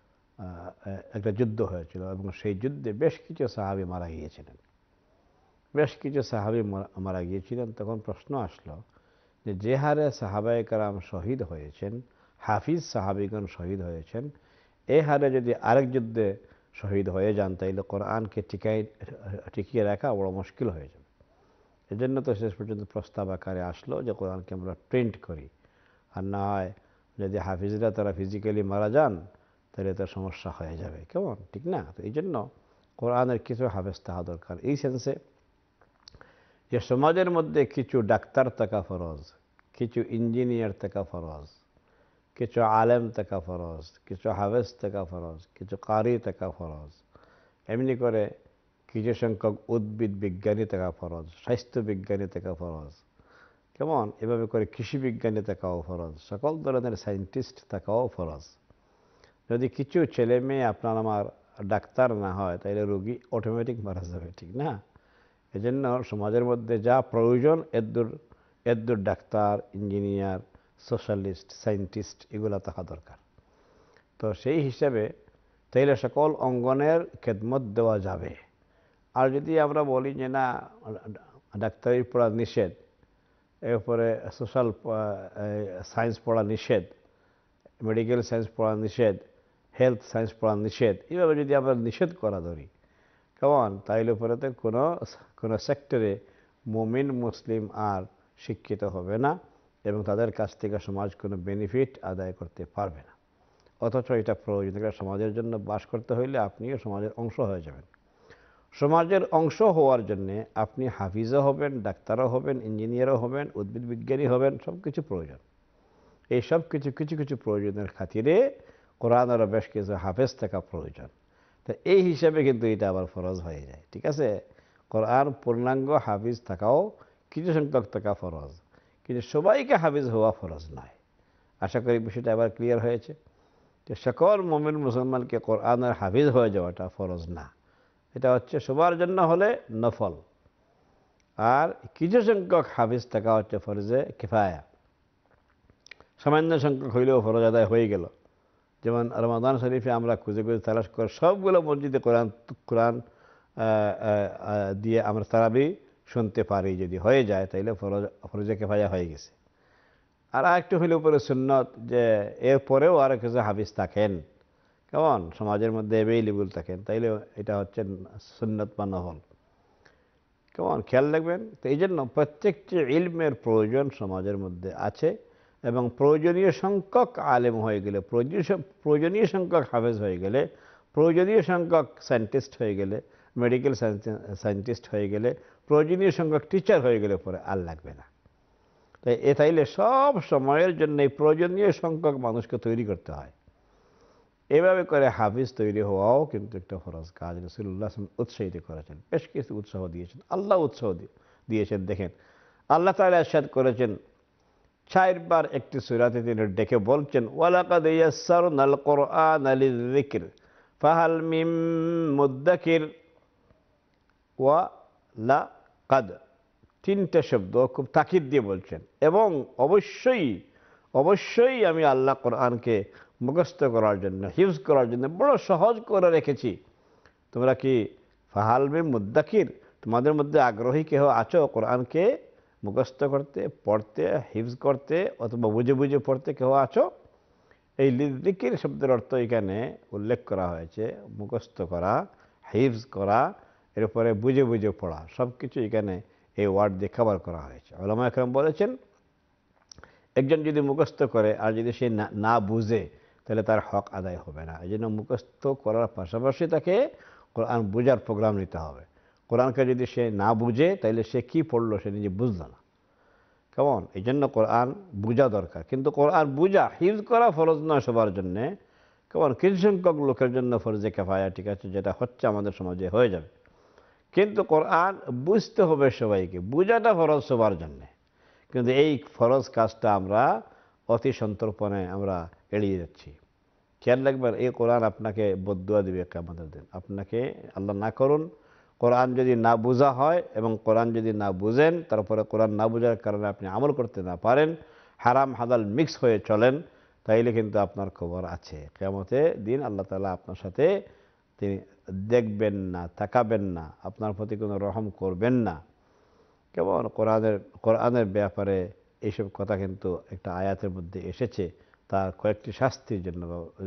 একটা যুদ্ধ হয়েছিল এবং সেই যুদ্ধে বেশ কিছু সাহাবী মারা গিয়েছিলেন। বেশ কিছু সাহাবী মারা গিয়েছিলেন। তখন প্রশ্ন আসলো যে যে হারে সাহাবায়ে কেরাম শহীদ হয়েছেন, হাফিজ সাহাবীগণ শহীদ হয়েছেন, এই হারে যদি আরেক যুদ্ধে শহীদ হয়ে যান তাইলে কোরআনকে টিকাই টিকিয়ে রাখা বড় মুশকিল হয়ে যাবে। এজন্য তো শেষ পর্যন্ত প্রস্তাব আকারে আসলো যে কোরআনকে আমরা প্রিন্ট করি, আর না হয় যদি হাফিজরা তারা ফিজিক্যালি মারা যান তাহলে তো সমস্যা হয়ে যাবে। কেমন ঠিক না? তো এই জন্য কোরআনের কিছু হাফেজ থাকা দরকার। এই সেন্সে যে সমাজের মধ্যে কিছু ডাক্তার থাকা ফরজ, কিছু ইঞ্জিনিয়ার থাকা ফরজ, কিছু আলেম থাকা ফরজ, কিছু হাফেজ থাকা ফরজ, কিছু কারি থাকা ফরজ, এমনি করে কিছু সংখ্যক উদ্ভিদ বিজ্ঞানী থাকা ফরজ, স্বাস্থ্য বিজ্ঞানী থাকা ফরজ, কেমন এভাবে করে কৃষি বিজ্ঞানী থাকাও ফরজ, সকল ধরনের সায়েন্টিস্ট থাকাও ফরজ। যদি কিছু ছেলে মেয়ে আপনার আমার ডাক্তার না হয় তাহলে রোগী অটোমেটিক মারা যাবে, ঠিক না? এজন্য সমাজের মধ্যে যা প্রয়োজন এদ্দুর এদ্দুর ডাক্তার, ইঞ্জিনিয়ার, সোশ্যালিস্ট, সায়েন্টিস্ট এগুলো থাকা দরকার। তো সেই হিসাবে তাইলে সকল অঙ্গনের খেদমত দেওয়া যাবে। আর যদি আমরা বলি যে না ডাক্তারি পড়া নিষেধ, এরপরে সোশ্যাল সায়েন্স পড়া নিষেধ, মেডিকেল সায়েন্স পড়া নিষেধ, হেলথ সায়েন্স পড়া নিষেধ, এইভাবে যদি আমরা নিষেধ করা ধরি, কেমন তাইলে পরেতে কোনো কোনো সেক্টরে মুমিন মুসলিম আর শিক্ষিত হবে না এবং তাদের কাছ থেকে সমাজ কোনো বেনিফিট আদায় করতে পারবে না। অথচ এটা প্রয়োজন। এটা সমাজের জন্য বাস করতে হইলে আপনিও সমাজের অংশ হয়ে যাবেন। সমাজের অংশ হওয়ার জন্যে আপনি হাফিজও হবেন, ডাক্তারও হবেন, ইঞ্জিনিয়ারও হবেন, উদ্ভিদ বিজ্ঞানী হবেন, সব কিছু প্রয়োজন। এই সব কিছু কিছু কিছু প্রয়োজনের খাতিরে কোরআনেরও বেশ কিছু হাফেজ থাকা প্রয়োজন। তো এই হিসাবে কিন্তু এটা আবার ফরজ হয়ে যায়, ঠিক আছে? কোরআন পূর্ণাঙ্গ হাফিজ থাকাও কিছু সংখ্যক থাকা ফরজ, কিন্তু সবাইকে হাফিজ হওয়া ফরজ নয়। আশা করি বিষয়টা আবার ক্লিয়ার হয়েছে যে সকল মুমিন মুসলমানকে কোরআনের হাফিজ হয়ে যাওয়াটা ফরজ না, এটা হচ্ছে সবার জন্য হলে নফল। আর কিছু সংখ্যক হাফিজ থাকা হচ্ছে ফরজে কিফায়া, সামান্য সংখ্যক হইলেও ফরজ আদায় হয়ে গেল। যেমন রমাদান শরীফে আমরা খুঁজে খুঁজে তালাশ করে সবগুলো মসজিদে কোরআন কোরআন দিয়ে আমরা তারাবি শুনতে পারি, যদি হয়ে যায় তাইলে ফরজ ফরজে কিফায়া হয়ে গেছে। আর একটু হলে উপরে সুন্নত যে এরপরেও আরো কিছু হাফিজ থাকেন, কেমন সমাজের মধ্যে অ্যাভেইলেবল থাকেন, তাইলে এটা হচ্ছে সুন্নত বা নফল। কেমন খেয়াল রাখবেন। তো এই জন্য প্রত্যেকটি ইলমের প্রয়োজন সমাজের মধ্যে আছে, এবং প্রয়োজনীয় সংখ্যক আলেম হয়ে গেলে, প্রয়োজনীয় সংখ্যক হাফেজ হয়ে গেলে, প্রয়োজনীয় সংখ্যক সায়েন্টিস্ট হয়ে গেলে, মেডিকেল সায়েন্টিস্ট হয়ে গেলে, প্রয়োজনীয় সংখ্যক টিচার হয়ে গেলে পরে আর লাগবে না। তাই এ তাইলে সব সময়ের জন্য প্রয়োজনীয় সংখ্যক মানুষকে তৈরি করতে হয়। এভাবে করে হাফিজ তৈরি হওয়াও কিন্তু একটা ফরজ কাজ। রাসূলুল্লাহ সাল্লাল্লাহু আলাইহি ওয়াসাল্লাম উৎসাহিত করেছেন, বেশ কিছু উৎসাহ দিয়েছেন, আল্লাহ উৎসাহ দিয়েছেন। দেখেন আল্লাহ তাআলা ইরশাদ করেছেন চারবার একটি সূরাতে তিনি ডেকে বলছেন, ওয়ালাকাদ ইয়াসসারনাল কুরআনা লিযিকর ফাহাল মিন মুদ্দাকির ওয়া লাকাদ, তিনটা শব্দ খুব তাকিদ দিয়ে বলছেন, এবং অবশ্যই অবশ্যই আমি আল্লাহ কোরআনকে মুখস্থ করার জন্য, হিফজ করার জন্য বড় সহজ করে রেখেছি। তোমরা কি ফাহাল মিন মুদ্দাকির, তোমাদের মধ্যে আগ্রহী কেহ আছো কোরআনকে মুখস্থ করতে, পড়তে, হিফজ করতে, অথবা বুঝে বুঝে পড়তে কেহ আছো? এই লিযিকির শব্দের অর্থ এখানে উল্লেখ করা হয়েছে মুখস্থ করা, হিফজ করা, এরপরে বুঝে বুঝে পড়া, সব কিছু এখানে এই ওয়ার্ড দিয়ে কভার করা হয়েছে। উলামা একরাম বলেছেন একজন যদি মুখস্থ করে আর যদি সে না বুঝে তাহলে তার হক আদায় হবে না। এই জন্য মুখস্থ করার পাশাপাশি তাকে কোরআন বোঝার প্রোগ্রাম নিতে হবে। কোরআনকে যদি সে না বুঝে তাহলে সে কি পড়লো সে নিজে বুঝলো না, কেমন? এই জন্য কোরআন বোঝা দরকার। কিন্তু কোরআন বোঝা, হিফজ করা ফরজ নয় সবার জন্যে, কেমন? কিছু সংখ্যক লোকের জন্য ফরজে কিফায়া, ঠিক আছে, যেটা হচ্ছে আমাদের সমাজে হয়ে যাবে। কিন্তু কোরআন বুঝতে হবে সবাইকে, বোঝাটা ফরজ সবার জন্যে। কিন্তু এই ফরজ কাজটা আমরা অতি সন্তর্পণে আমরা এড়িয়ে যাচ্ছি। খেয়াল রাখবেন, এই কোরআন আপনাকে বদদুয়া দিবে কিয়ামতের দিন। আপনাকে আল্লাহ না করুন কোরআন যদি না বোঝা হয়, এবং কোরআন যদি না বুঝেন, তারপরে কোরআন না বোঝার কারণে আপনি আমল করতে না পারেন, হারাম হালাল মিক্স হয়ে চলেন, তাইলে কিন্তু আপনার খবর আছে। কিয়ামতের দিন আল্লাহ তাআলা আপনার সাথে তিনি দেখবেন না, তাকাবেন না, আপনার প্রতি কোনো রহম করবেন না। কেমন? কোরআনের কোরআনের ব্যাপারে এইসব কথা কিন্তু একটা আয়াতের মধ্যে এসেছে, তার কয়েকটি শাস্তির জন্য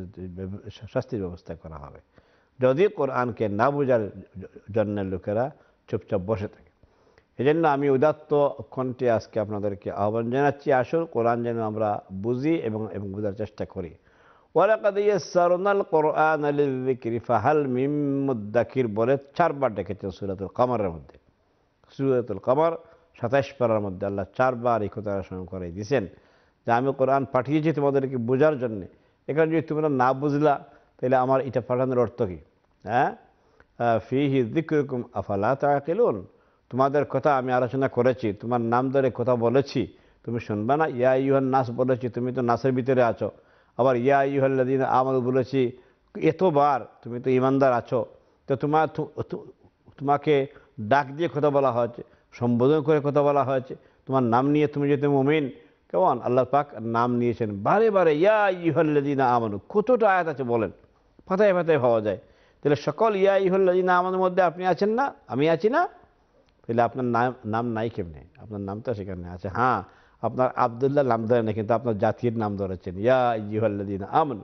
শাস্তির ব্যবস্থা করা হবে যদি কোরআনকে না বোঝার জন্য লোকেরা চুপচাপ বসে থাকে। এই জন্য আমি উদাত্ত কণ্ঠে আজকে আপনাদেরকে আহ্বান জানাচ্ছি, আসুন কোরআন যেন আমরা বুঝি এবং এবং বোঝার চেষ্টা করি। ওয়ালাকাদ ইয়াসসারনাল কুরআনা লিযিকরি ফাহাল মিন মুদ্দাকির বলে চারবার ডেকেছেন সূরাতুল কমরের মধ্যে। সূরাতুল কমর সাতাশ পারার মধ্যে আল্লাহ চারবার এই কথা স্মরণ করে দিয়েছেন যে আমি কোরআন পাঠিয়েছি তোমাদেরকে বোঝার জন্যে। এখানে যদি তোমরা না বুঝলা তাহলে আমার এটা পাঠানোর অর্থ কী? হ্যাঁ, ফিহি যিকরুকুম আফালা তাআকিলুন, তোমাদের কথা আমি আলোচনা করেছি, তোমার নাম ধরে কথা বলেছি, তুমি শুনবা না? ইয়া আইয়ুহান নাস বলেছি, তুমি তো নাসের ভিতরে আছো। আবার ইয়া আইয়ুহাল্লাযীনা আমানু বলেছি, এতবার তুমি তো ঈমানদার আছো। তো তোমার তোমাকে ডাক দিয়ে কথা বলা হয়েছে, সম্বোধন করে কথা বলা হয়েছে, তোমার নাম নিয়ে তুমি যেতে মুমিন। কেমন? আল্লাহ পাক নাম নিয়েছেন বারে বারে, ইয়া আইয়ুহাল্লাযীনা আমানু, কতটা আয়াত আছে বলেন, পাতায় পাতায় পাওয়া যায়। তাহলে সকল ইয়া আইয়ুহাল্লাযীনা আমানুর মধ্যে আপনি আছেন না, আমি আছি না? তাহলে আপনার নাম নাম নাই কেমনে? আপনার নাম তো সেখানে আছে। হ্যাঁ, আপনার আব্দুল্লাহ নাম ধরে না, কিন্তু আপনার জাতির নাম ধরেছেন, ইয়া আইয়ুহাল্লাযীনা আমানু।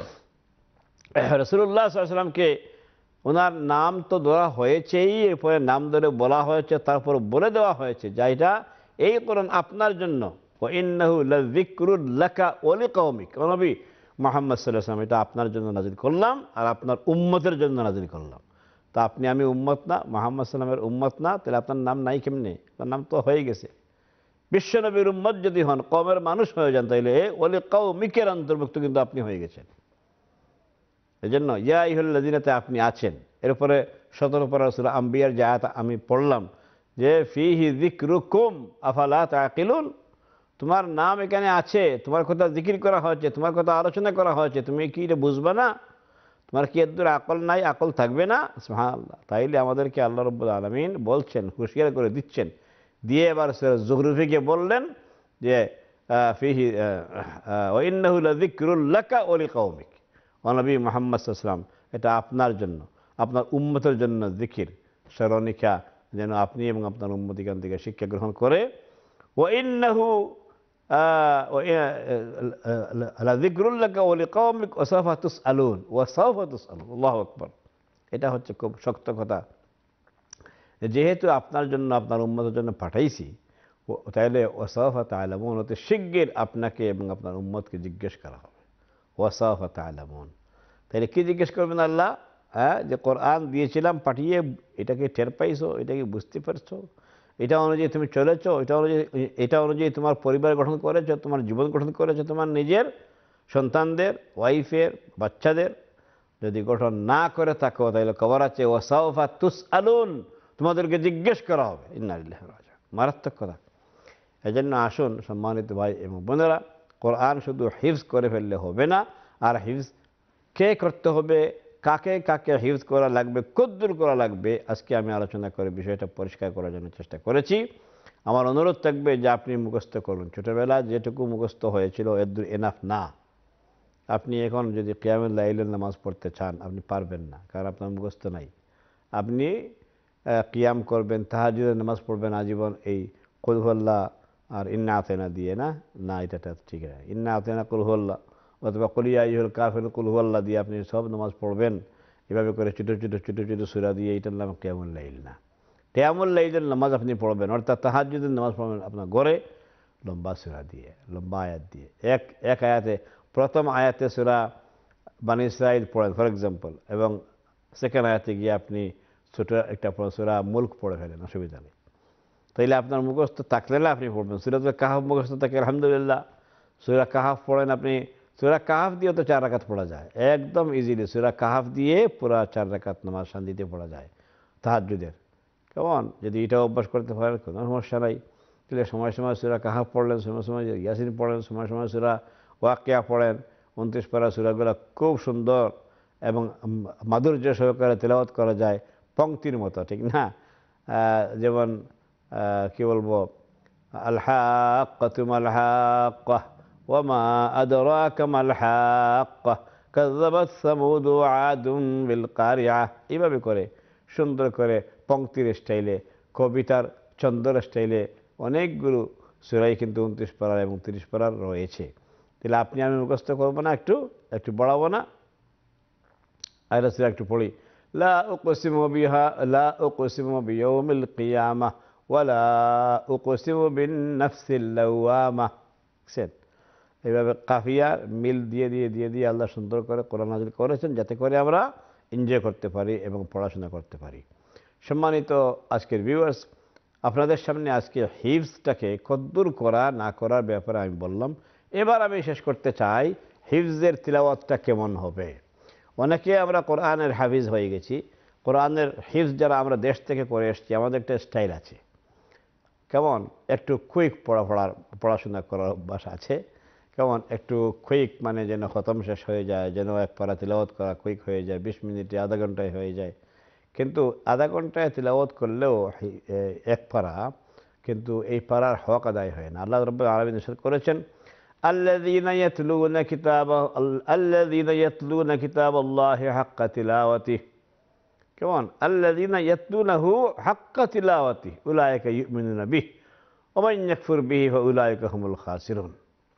রাসূলুল্লাহ সাল্লাল্লাহু আলাইহি ওয়াসাল্লামকে ওনার নাম তো ধরা হয়েছেই, এরপরে নাম ধরে বলা হয়েছে, তারপর বলে দেওয়া হয়েছে যা এটা এই কোরআন আপনার জন্য, ওয়া ইন্নাহু লাযিকরুল লাকা ওয়া লিকাওমিক, নবী মুহাম্মদ সাল্লাল্লাহু আলাইহি ওয়াসাল্লাম, এটা আপনার জন্য নাজিল করলাম আর আপনার উম্মতের জন্য নাজিল করলাম। তা আপনি আমি উম্মত না, মুহাম্মদ সাল্লাল্লাহু আলাইহি ওয়াসাল্লামের উম্মত না, তাহলে আপনার নাম নাই কেমনে? আপনার নাম তো হয়ে গেছে। বিশ্বনবীর উম্মত যদি হন, কওমের মানুষ হয়ে যান, তাইলে ওয়া লিকাওমিকের অন্তর্ভুক্ত কিন্তু আপনি হয়ে গেছেন। এই জন্য ইয়া আইয়ুহাল্লাযীনাতে আপনি আছেন। এরপরে সতেরো পারা সূরা আম্বিয়ার যে আয়াত আমি পড়লাম যে ফিহি যিকরুকুম আফালা তাআকিলুন, তোমার নাম এখানে আছে, তোমার কথা জিকির করা হয়েছে, তোমার কথা আলোচনা করা হয়েছে, তুমি কি এটা বুঝবা না? তোমার কি এর আকল নাই? আকল থাকবে না? সুবহানাল্লাহ। তাইলে আমাদেরকে আল্লাহ রাব্বুল আলামিন বলছেন, হুঁশিয়ার করে দিচ্ছেন, দিয়ে এবার সূরা যুখরুফে বললেন যে ফিহি ওয়া ইন্নাহু লাযিকরুল লাকা ওয়া লিকাওমিক, ও নবী মুহাম্মদ সাল্লাল্লাহু আলাইহি ওয়াসাল্লাম, এটা আপনার জন্য, আপনার উম্মতের জন্য জিকির, স্মরণিকা, যেন আপনি এবং আপনার উম্মতিগান থেকে শিক্ষা গ্রহণ করে। ওয়া ইন্নাহু লাযিকরুল্লাকা ওয়া লিকাওমিক ওয়া সাওফা তুসআলুন ওয়া সাওফা তুসআলুন। আল্লাহু আকবার। এটা হচ্ছে খুব শক্ত কথা। যেহেতু আপনার জন্য আপনার উম্মতের জন্য পাঠাইছি, তাইলে ওয়া সাওফা তা'লামুন, অতি শিগগির আপনাকে এবং আপনার উম্মতকে জিজ্ঞেস করা হবে। ওয়া সাওফা তা'লামুন, তাহলে কি জিজ্ঞেস করবেন আল্লাহ? হ্যাঁ, যে কোরআন দিয়েছিলাম পাঠিয়ে, এটাকে টের পাইছো, এটাকে বুঝতে পারছো, এটা অনুযায়ী তুমি চলেছো, এটা অনুযায়ী এটা অনুযায়ী তোমার পরিবার গঠন করেছো, তোমার জীবন গঠন করেছো, তোমার নিজের সন্তানদের, ওয়াইফের, বাচ্চাদের যদি গঠন না করে থাকো, তাহলে খবর আছে ওয়া সাওফা তুসআলুন, তোমাদেরকে জিজ্ঞেস করা হবে। ইন্না লিল্লাহি ওয়া ইন্না ইলাইহি রাজিউন। মারাত্মক কথা। এই জন্য আসুন সম্মানিত ভাই এবং বোনেরা, কোরআন শুধু হিফজ করে ফেললে হবে না, আর হিফজ কে করতে হবে, কাকে কাকে হিফজ করা লাগবে, কদ্দুর করা লাগবে, আজকে আমি আলোচনা করে বিষয়টা পরিষ্কার করার জন্য চেষ্টা করেছি। আমার অনুরোধ থাকবে যে আপনি মুখস্থ করুন। ছোটোবেলায় যেটুকু মুখস্থ হয়েছিল এদুর এনাফ না। আপনি এখন যদি কিয়ামুল লাইলের নামাজ পড়তে চান, আপনি পারবেন না, কারণ আপনার মুখস্থ নাই। আপনি কিয়াম করবেন, তাহাজ্জুদের নামাজ পড়বেন আজীবন এই কুল হুয়াল্লাহ আর ইন্না আতাইনা দিয়ে, না না এটা ঠিক না। ইন্না আতাইনা কুল হুয়াল্লাহ অথবা কুল ইয়া আইয়ুহাল কাফিরুন কুল হুয়াল্লাহ দিয়ে আপনি সব নামাজ পড়বেন, এভাবে করে ছোটো ছোটো ছোটো ছোটো সূরা দিয়ে, এটার নাম কিয়ামুল লাইল না। কিয়ামুল লাইলের নামাজ আপনি পড়বেন, অর্থাৎ তাহাজ্জুদের নামাজ পড়বেন আপনার ঘরে, লম্বা সূরা দিয়ে, লম্বা আয়াত দিয়ে। এক এক আয়াতে, প্রথম আয়াতে সূরা বানী ইসরাঈল পড়েন ফর এক্সাম্পল, এবং সেকেন্ড আয়াতে গিয়ে আপনি ছোটো একটা সূরা মুলক পড়ে ফেলেন, অসুবিধা নেই। তাইলে আপনার মুখস্থ থাকলে না আপনি পড়বেন। সূরাতুল কাহাফ মুখস্থ থাকে আলহামদুলিল্লাহ। সূরা কাহাফ পড়েন আপনি, সূরা কাহাফ দিয়ে তো চার রাকাত পড়া যায় একদম ইজিলি। সূরা কাহাফ দিয়ে পুরা চার রাকাত নামাজ শান্তিতে পড়া যায় তাহাজ্জুদের। কেমন? যদি এটা অভ্যাস করতে পারেন কোনো সমস্যা নাই। তাহলে সময় সময় সূরা কাহাফ পড়লেন, সময় সময় ইয়াসিন পড়েন, সময় সময় সূরা ওয়াকিয়া পড়েন। উনত্রিশ পারা সূরাগুলো খুব সুন্দর এবং মাধুর্য সহকারে তেলাওয়াত করা যায়, পংক্তির মতো, ঠিক না? যেমন কি বলবো, আল হাক্কাতু মাল হাক্কাহ ওয়া মা আদরাকা মাল হাক্কাহ কাযাবাত সামুদ ওয়া আদুম বিল কারিআহ, এইভাবে করে সুন্দর করে পংক্তির স্টাইলে, কবিতার ছন্দের স্টাইলে অনেকগুলো সূরাই কিন্তু উনত্রিশ পারার এবং তিরিশ পারার রয়েছে। তাহলে আপনি আমি মুখস্থ করবো না, একটু একটু বাড়াবো না? আরেকটা সূরা একটু পড়ি। লা উকসিমু বিহা লা উকসিমু বিয়াউমিল কিয়ামাহ ওয়া লা উকসিমু বিন নাফসিল লাওয়ামাহ। সেট এইভাবে কাফিয়ার মিল দিয়ে দিয়ে দিয়ে দিয়ে আল্লাহ সুন্দর করে কোরআন নাযিল করেছেন, যাতে করে আমরা এনজয় করতে পারি এবং পড়াশোনা করতে পারি। সম্মানিত আজকের ভিউয়ার্স, আপনাদের সামনে আজকে হিফজটাকে কদ্দুর করা না করার ব্যাপারে আমি বললাম। এবার আমি শেষ করতে চাই হিফজের তিলাওয়াতটা কেমন হবে। অনেকে আমরা কোরআনের হাফিজ হয়ে গেছি, কোরআনের হিফজ যারা আমরা দেশ থেকে করে এসেছি, আমাদের একটা স্টাইল আছে, কেমন একটু কুইক পড়া পড়ার পড়াশোনা করার অভ্যাস আছে। কেমন একটু কুইক মানে যেন খতম শেষ হয়ে যায়, যেন এক পারা তিলাওয়াত করা কুইক হয়ে যায়, বিশ মিনিটে আধা ঘন্টায় হয়ে যায়। কিন্তু আধা ঘন্টায় তিলাওয়াত করলেও এক পারা, কিন্তু এই পারার হক আদায় হয় না। আল্লাহ রাব্বুল আলামিন ইরশাদ করেছেন, আল্লাযীনা ইয়াতলুনা কিতাব আল্লাযীনা ইয়াতলুনা কিতাবাল্লাহি হাক্কা তিলাওয়াতিহি, কেমন আল্লাযীনা ইয়াতলুনাহু হাক্কা তিলাওয়াতিহি উলাইকা ইউমিনুনা বিহি ওয়া মান ইয়াকফুর বিহি ফাউলাইকা হুমুল খাসিরুন।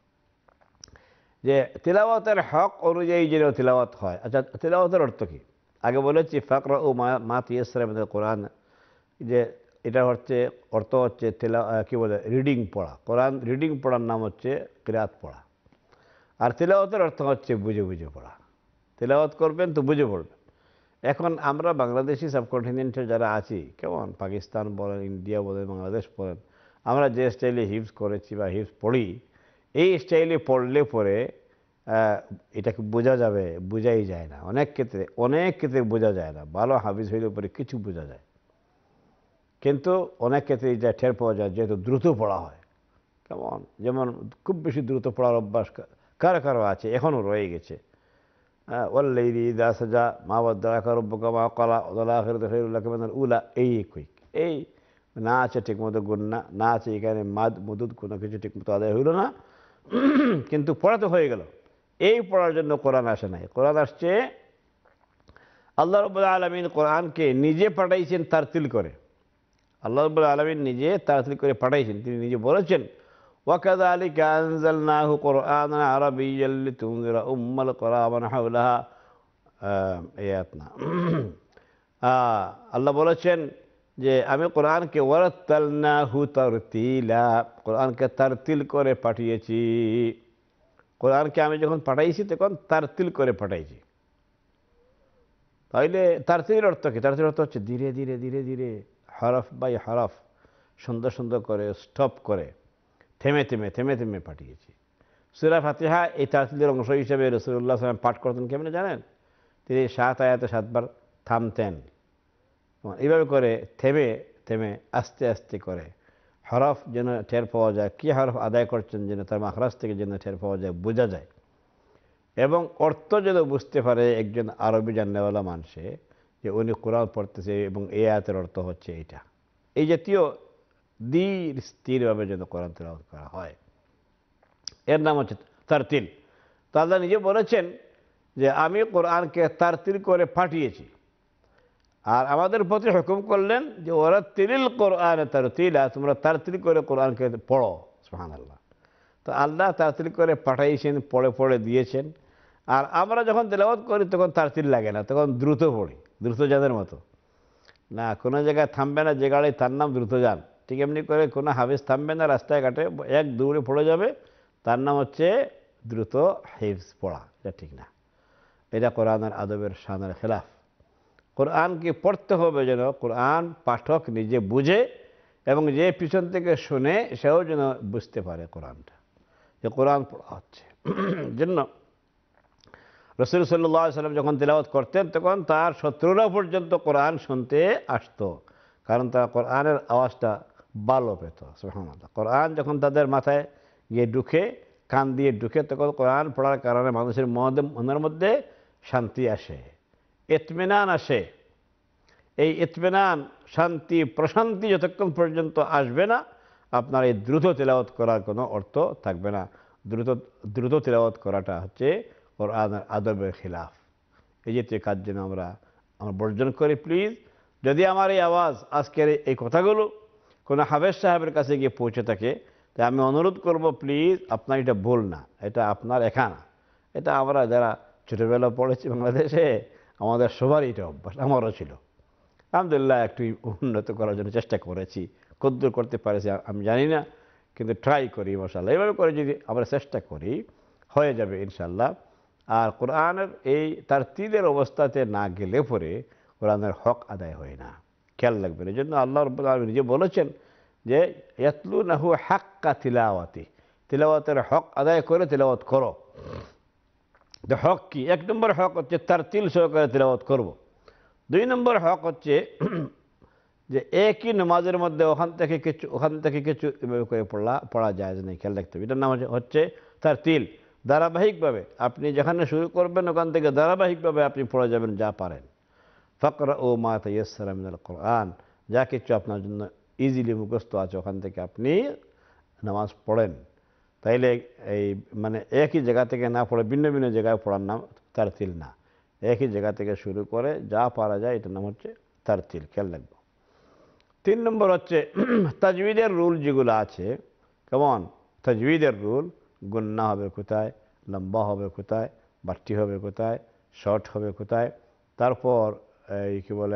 যে তিলাওয়াতের হক অনুযায়ী যেন তিলাওয়াত হয়। আচ্ছা, তিলাওয়াতের অর্থ কি? আগে বলেছি ফাকরাউ মা তায়াসসারা মিনাল কোরআন, যে এটা হচ্ছে অর্থ হচ্ছে তেলা কী বলে রিডিং পড়া। কোরআন রিডিং পড়ার নাম হচ্ছে কিরাত পড়া। আর তিলাওয়াতের অর্থ হচ্ছে বুঝে বুঝে পড়া। তিলাওয়াত করবেন তো বুঝে পড়বেন। এখন আমরা বাংলাদেশি সাবকন্টিনেন্টের যারা আছি, কেমন পাকিস্তান বলেন, ইন্ডিয়া বলেন, বাংলাদেশ বলেন, আমরা যে স্টাইলে হিফজ করেছি বা হিফজ পড়ি, এই স্টাইলে পড়লে পরে এটাকে বোঝা যাবে, বোঝাই যায় না। অনেক ক্ষেত্রে অনেক ক্ষেত্রে বোঝা যায় না। ভালো হাফিজ হইলে পরে কিছু বোঝা যায়, কিন্তু অনেক ক্ষেত্রে এটা টের পাওয়া যায় যেহেতু দ্রুত পড়া হয়। কেমন যেমন খুব বেশি দ্রুত পড়ার অভ্যাস কারো কারো আছে, এখনও রয়ে গেছে। ওয়াল্লাইলি ইযা সাজা মা ওয়াদ্দাআকা রাব্বুকা ওয়া মা ক্বালা ওয়াল আখিরাতু খায়রুল লাকা মিনাল উলা, এই কুইক এই না আছে ঠিকমতো গুণনা, না আছে এখানে মাদ মুদুদ, কোনো কিছু ঠিকমতো আদায় হইল না, কিন্তু পড়া তো হয়ে গেল। এই পড়ার জন্য কোরআন আসে নাই। কোরআন আসছে, আল্লাহ রাব্বুল আলামিন কোরআনকে নিজে পাঠাইছেন তারতিল করে। আল্লাহ রাব্বুল আলামিন নিজে তারতিল করে পাঠাইছেন। তিনি নিজে বলেছেন وكذلك أنزلناه قرآنا عربيا لتنذر أم القرى ومن حولها আয়াতনা আল্লাহ বলেছেন যে আমি কোরআনকে ওয়ারাত্তালনাহু তারতিলা, কোরআনকে তারতিল করে পাঠিয়েছি। কোরআনকে আমি যখন পাঠাইছি তখন তারতিল করে পাঠাইছি। তাইলে তারতিল অর্থ কি? তারতিল অর্থ হচ্ছে ধীরে ধীরে ধীরে ধীরে হরফ বাই হরফ সুন্দর সুন্দর করে স্টপ করে থেমে থেমে থেমে থেমে পাঠিয়েছি। সূরা ফাতিহা এই তারতিলের অংশ হিসেবে রাসূলুল্লাহ সাল্লাল্লাহু আলাইহি ওয়াসাল্লাম পাঠ করতেন কেমনে জানেন? তিনি সাত আয়াতে সাতবার থামতেন। এইভাবে করে থেমে থেমে আস্তে আস্তে করে হরফ যেন টের পাওয়া যায়, কী হরফ আদায় করছেন যেন তার মাখরাজ থেকে যেন টের পাওয়া যায়, বোঝা যায়, এবং অর্থ যেন বুঝতে পারে একজন আরবি জাননেওয়ালা মানুষে যে উনি কোরআন পড়তেছে এবং এই আয়াতের অর্থ হচ্ছে এইটা। এই জাতীয় ধীর স্থিরভাবে যেন কোরআন তেলাওয়াত করা হয়, এর নাম হচ্ছে তারতিল। তো আল্লাহ নিজে বলেছেন যে আমি কোরআনকে তারতিল করে পাঠিয়েছি, আর আমাদের প্রতি হুকুম করলেন যে ওয়ারাত্তিলিল কোরআন তারতিলা, তোমরা তারতিল করে কোরআনকে পড়ো। সুবহানাল্লাহ। তো আল্লাহ তারতিল করে পাঠাইছেন, পড়ে পড়ে দিয়েছেন। আর আমরা যখন তেলাওয়াত করি তখন তারতিল লাগে না, তখন দ্রুত পড়ি, দ্রুত যানের মতো না, কোনো জায়গায় থামবে না যে গাড়ি, তার নাম দ্রুত যান। ঠিক এমনি করে কোনো হাফেজ থামবে না রাস্তায় ঘাটে, এক দৌড়ে পড়ে যাবে, তার নাম হচ্ছে দ্রুত হিফজ পড়া। এটা ঠিক না, এটা কোরআনের আদবের শানের খেলাফ। কোরআনকে পড়তে হবে যেন কোরআন পাঠক নিজে বুঝে এবং যে পিছন থেকে শুনে সেও যেন বুঝতে পারে কোরআনটা, যে কোরআন পড়া হচ্ছে। জন্য রাসূল সাল্লাল্লাহু আলাইহি ওয়াসাল্লাম যখন তিলাওয়াত করতেন তখন তার শত্রুরা পর্যন্ত কোরআন শুনতে আসতো, কারণ তারা কোরআনের আওয়াজটা ভালো পেত। সুবহানাল্লাহ। কোরআন যখন তাদের মাথায় গিয়ে ঢুকে, কান দিয়ে ঢুকে, তখন কোরআন পড়ার কারণে মানুষের মনের মধ্যে শান্তি আসে, ইতমিনান আসে। এই ইতমিনান, শান্তি, প্রশান্তি যতক্ষণ পর্যন্ত আসবে না আপনার এই দ্রুত তেলাওয়াত করার কোনো অর্থ থাকবে না। দ্রুত দ্রুত তেলাওয়াত করাটা হচ্ছে কোরআনের আদবের খিলাফ। এই জাতীয় কাজ যেন আমরা আমরা বর্জন করি প্লিজ। যদি আমার এই আওয়াজ, আজকের এই কথাগুলো কোনো হাফেজ সাহেবের কাছে গিয়ে পৌঁছে থাকে, তা আমি অনুরোধ করব প্লিজ আপনার এটা ভুল না, এটা আপনার একা না, এটা আমরা যারা ছোটোবেলা পড়েছি বাংলাদেশে আমাদের সবারই এটা অভ্যাস, আমারও ছিল। আলহামদুলিল্লাহ একটু উন্নত করার জন্য চেষ্টা করেছি, কদ্দূর করতে পারেছি আমি জানি না, কিন্তু ট্রাই করি মাশাআল্লাহ। এভাবে করে যদি আমরা চেষ্টা করি হয়ে যাবে ইনশাআল্লাহ। আর কোরআনের এই তারতিলের অবস্থাতে না গেলে পরে কোরআনের হক আদায় হয় না, খেয়াল রাখবেন। এই জন্য আল্লাহ রাব্বুল আলামিন নিজে বলেছেন যে ইয়াতলুনাহু হাক্কা তিলাওয়াতি, তিলাওয়াতের হক আদায় করে তিলাওয়াত করো। তো হক কি? এক নম্বর হক হচ্ছে তারতিল সহকারে তিলাওয়াত করব। দুই নম্বর হক হচ্ছে যে একই নামাজের মধ্যে ওখান থেকে কিছু ওখান থেকে কিছু এভাবে করে পড়া পড়া যায় না, খেয়াল রাখতে হবে। এটার নাম হচ্ছে তারতিল। ধারাবাহিকভাবে আপনি যেখানে শুরু করবেন ওখান থেকে ধারাবাহিকভাবে আপনি পড়ে যাবেন যা পারেন। ফাকরাউ মা তায়াসসারা মিনাল কোরআন, যা কিছু আপনার জন্য ইজিলি মুখস্থ আছে ওখান থেকে আপনি নামাজ পড়েন। তাইলে এই মানে একই জায়গা থেকে না পড়ে ভিন্ন ভিন্ন জায়গায় পড়ার নাম তারতিল না, একই জায়গা থেকে শুরু করে যা পারা যায় এটার নাম হচ্ছে তারতিল, খেয়াল রাখবো। তিন নম্বর হচ্ছে তাজউইদের রুল যেগুলো আছে, কেমন তাজউইদের রুল, গুন্না হবে কোথায়, লম্বা হবে কোথায়, বাট্টি হবে কোথায়, শর্ট হবে কোথায়, তারপর এই কী বলে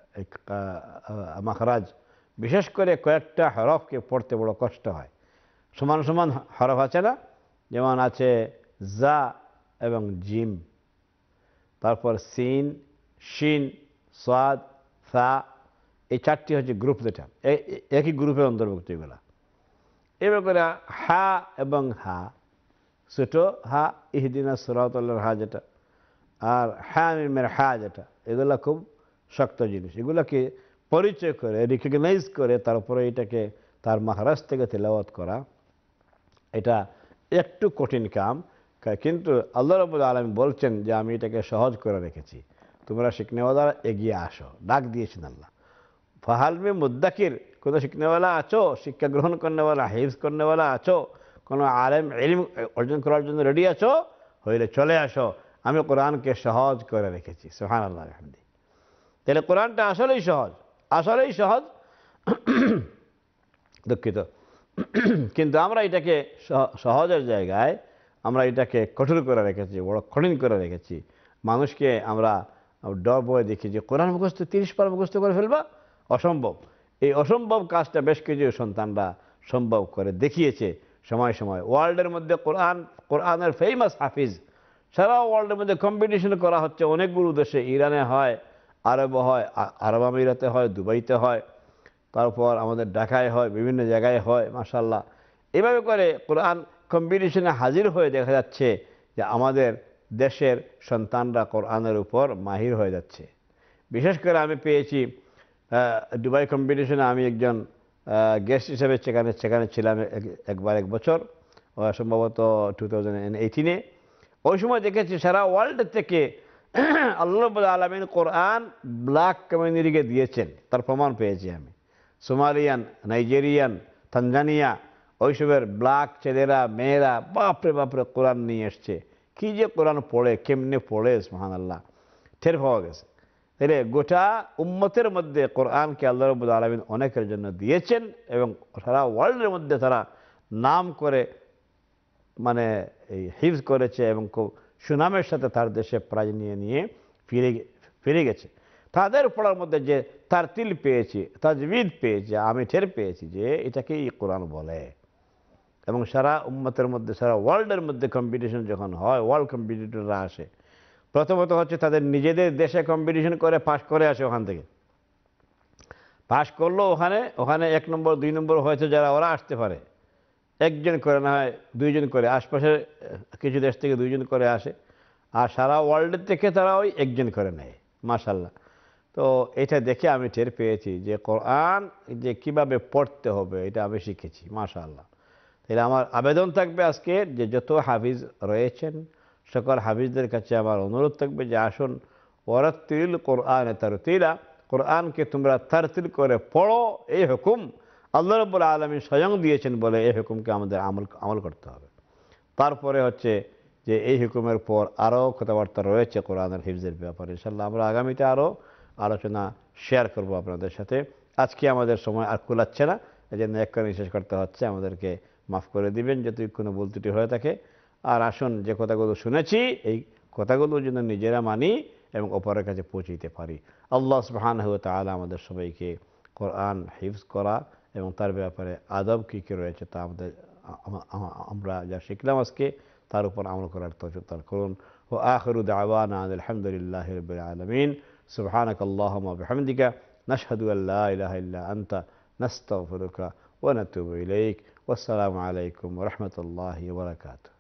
মাখরাজ, বিশেষ করে কয়েকটা হরফকে পড়তে বড় কষ্ট হয়। সমান সমান হরফ আছে না, যেমন আছে জা এবং জিম, তারপর সিন, শিন, সাদ, সা, এই চারটি হচ্ছে গ্রুপ, যেটা একই গ্রুপের অন্তর্ভুক্ত এগুলা। এবার করে হা এবং হা, ছোটো হা ইহদিনা সিরাতাল হা যেটা, আর হা মিমের হা যেটা, এগুলা খুব শক্ত জিনিস। এগুলাকে পরিচয় করে রিকগনাইজ করে তারপরে এটাকে তার মাখরাজ থেকে তেলাওয়াত করা, এটা একটু কঠিন কাম, কিন্তু আল্লাহ রাব্বুল আলামিন বলছেন যে আমি এটাকে সহজ করে রেখেছি, তোমরা শিখনেওয়ালা এগিয়ে আসো, ডাক দিয়েছেন আল্লাহ। ফাহাল মে মুদ্দাকির, কোনো শিখনেওয়ালা আছো, শিক্ষা গ্রহণ করনেওয়ালা, হিফজ করনেওয়ালা আছো, কোনো আলেম ইলম অর্জন করার জন্য রেডি আছো, হইলে চলে আসো, আমি কোরআনকে সহজ করে রেখেছি। সুবহানাল্লাহ বিহামদিহি। তাহলে কোরআনটা আসলেই সহজ, আসলেই সহজ। দুঃখিত, কিন্তু আমরা এটাকে সহজের জায়গায় আমরা এটাকে কঠোর করে রেখেছি, বড় কঠিন করে রেখেছি। মানুষকে আমরা ডর বয়ে দেখি যে কোরআন মুখস্থ তিরিশ পারা মুখস্থ করে ফেলবা, অসম্ভব। এই অসম্ভব কাজটা বেশ কিছু সন্তানরা সম্ভব করে দেখিয়েছে সময় সময়। ওয়ার্ল্ডের মধ্যে কোরআন কোরআনের ফেমাস হাফিজ সারা ওয়ার্ল্ডের মধ্যে কম্পিটিশন করা হচ্ছে অনেকগুলো দেশে। ইরানে হয়, আরব হয়, আরব আমিরাতে হয়, দুবাইতে হয়, তারপর আমাদের ঢাকায় হয়, বিভিন্ন জায়গায় হয়। মাশাআল্লাহ, এভাবে করে কোরআন কম্পিটিশনে হাজির হয়ে দেখা যাচ্ছে যে আমাদের দেশের সন্তানরা কোরআনের উপর মাহির হয়ে যাচ্ছে। বিশেষ করে আমি পেয়েছি দুবাই কম্পিটিশনে, আমি একজন গেস্ট হিসেবে সেখানে সেখানে ছিলাম একবার এক বছর, সম্ভবত টু থাউজেন্ড এইটিনে। ওই সময় দেখেছি সারা ওয়ার্ল্ড থেকে আল্লাহ রাব্বুল আলামিন কোরআন ব্ল্যাক কমিউনিটিকে দিয়েছেন, তার প্রমাণ পেয়েছি আমি। সোমালিয়ান, নাইজেরিয়ান, তানজানিয়া, ওইসবের ব্ল্যাক ছেলেরা মেয়েরা বাপরে বাপরে কোরআন নিয়ে এসছে। কি যে কোরআন পড়ে, কেমনে পড়ে, সুবহানাল্লাহ, টের পাওয়া গেছে। তাহলে গোটা উম্মতের মধ্যে কোরআনকে আল্লাহ রাব্বুল আলামিন অনেকের জন্য দিয়েছেন এবং সারা ওয়ার্ল্ডের মধ্যে তারা নাম করে মানে এই হিফজ করেছে এবং খুব সুনামের সাথে তার দেশে প্রাইজ নিয়ে নিয়ে ফিরে ফিরে গেছে। তাদের পড়ার মধ্যে যে তারতিল পেয়েছি, তাজবিদ পেয়েছি, আমি টের পেয়েছি যে এটাকেই কোরআন বলে। এবং সারা উম্মতের মধ্যে, সারা ওয়ার্ল্ডের মধ্যে কম্পিটিশন যখন হয়, ওয়ার্ল্ড কম্পিটিটররা আসে, প্রথমত হচ্ছে তাদের নিজেদের দেশে কম্পিটিশন করে পাশ করে আসে। ওখান থেকে পাশ করলো, ওখানে ওখানে এক নম্বর দুই নম্বর হয়েছে যারা, ওরা আসতে পারে, একজন করে না হয় দুইজন করে, আশপাশের কিছু দেশ থেকে দুইজন করে আসে, আর সারা ওয়ার্ল্ডের থেকে তারা ওই একজন করে নেয়। মাশাআল্লাহ। তো এটা দেখে আমি টের পেয়েছি যে কোরআন যে কিভাবে পড়তে হবে এটা আমি শিখেছি। মাশাআল্লাহ। তাহলে আমার আবেদন থাকবে আজকে যে যত হাফিজ রয়েছেন সকল হাফিজদের কাছে আমার অনুরোধ থাকবে যে আসুন, ওয়ারাত্তিল কোরআন তারতিলা, কোরআনকে তোমরা তারতিল করে পড়ো। এই হুকুম আল্লাহ রাব্বুল আলামিন স্বয়ং দিয়েছেন বলে এই হুকুমকে আমাদের আমল আমল করতে হবে। তারপরে হচ্ছে যে এই হুকুমের পর আরও কথাবার্তা রয়েছে কোরআনের হিফজের ব্যাপারে। ইনশাআল্লাহ আমরা আগামীতে আরও আলোচনা শেয়ার করব আপনাদের সাথে। আজকে আমাদের সময় আর কুলাচ্ছে না, এই জন্য একখানে শেষ করতে হচ্ছে। আমাদেরকে মাফ করে দিবেন যদি কোনো ভুল ত্রুটি হয়ে থাকে। আর আসুন, যে কথাগুলো শুনেছি এই কথাগুলো যেন নিজেরা মানি এবং অপরের কাছে পৌঁছে দিতে পারি। আল্লাহ সুবহানাহু ওয়া তাআলা আমাদের সবাইকে কোরআন হিফজ করা এবং তার ব্যাপারে আদব কী কী রয়েছে তা আমাদের আমরা যা শিখলাম আজকে তার উপর আমল করার তৌফিক দান করুন। ওয়া আখিরু দাওয়ানা আলহামদুলিল্লাহি রাব্বিল আলামিন। সুবহানাকা আল্লাহুম্মা ওয়া বিহামদিকা নাশহাদু আল লা ইলাহা ইল্লা আনতা নাস্তাগফিরুকা ওয়া নাতুবু ইলাইক। ওয়াসসালামু আলাইকুম ওয়া রাহমাতুল্লাহি ওয়া বারাকাতুহু।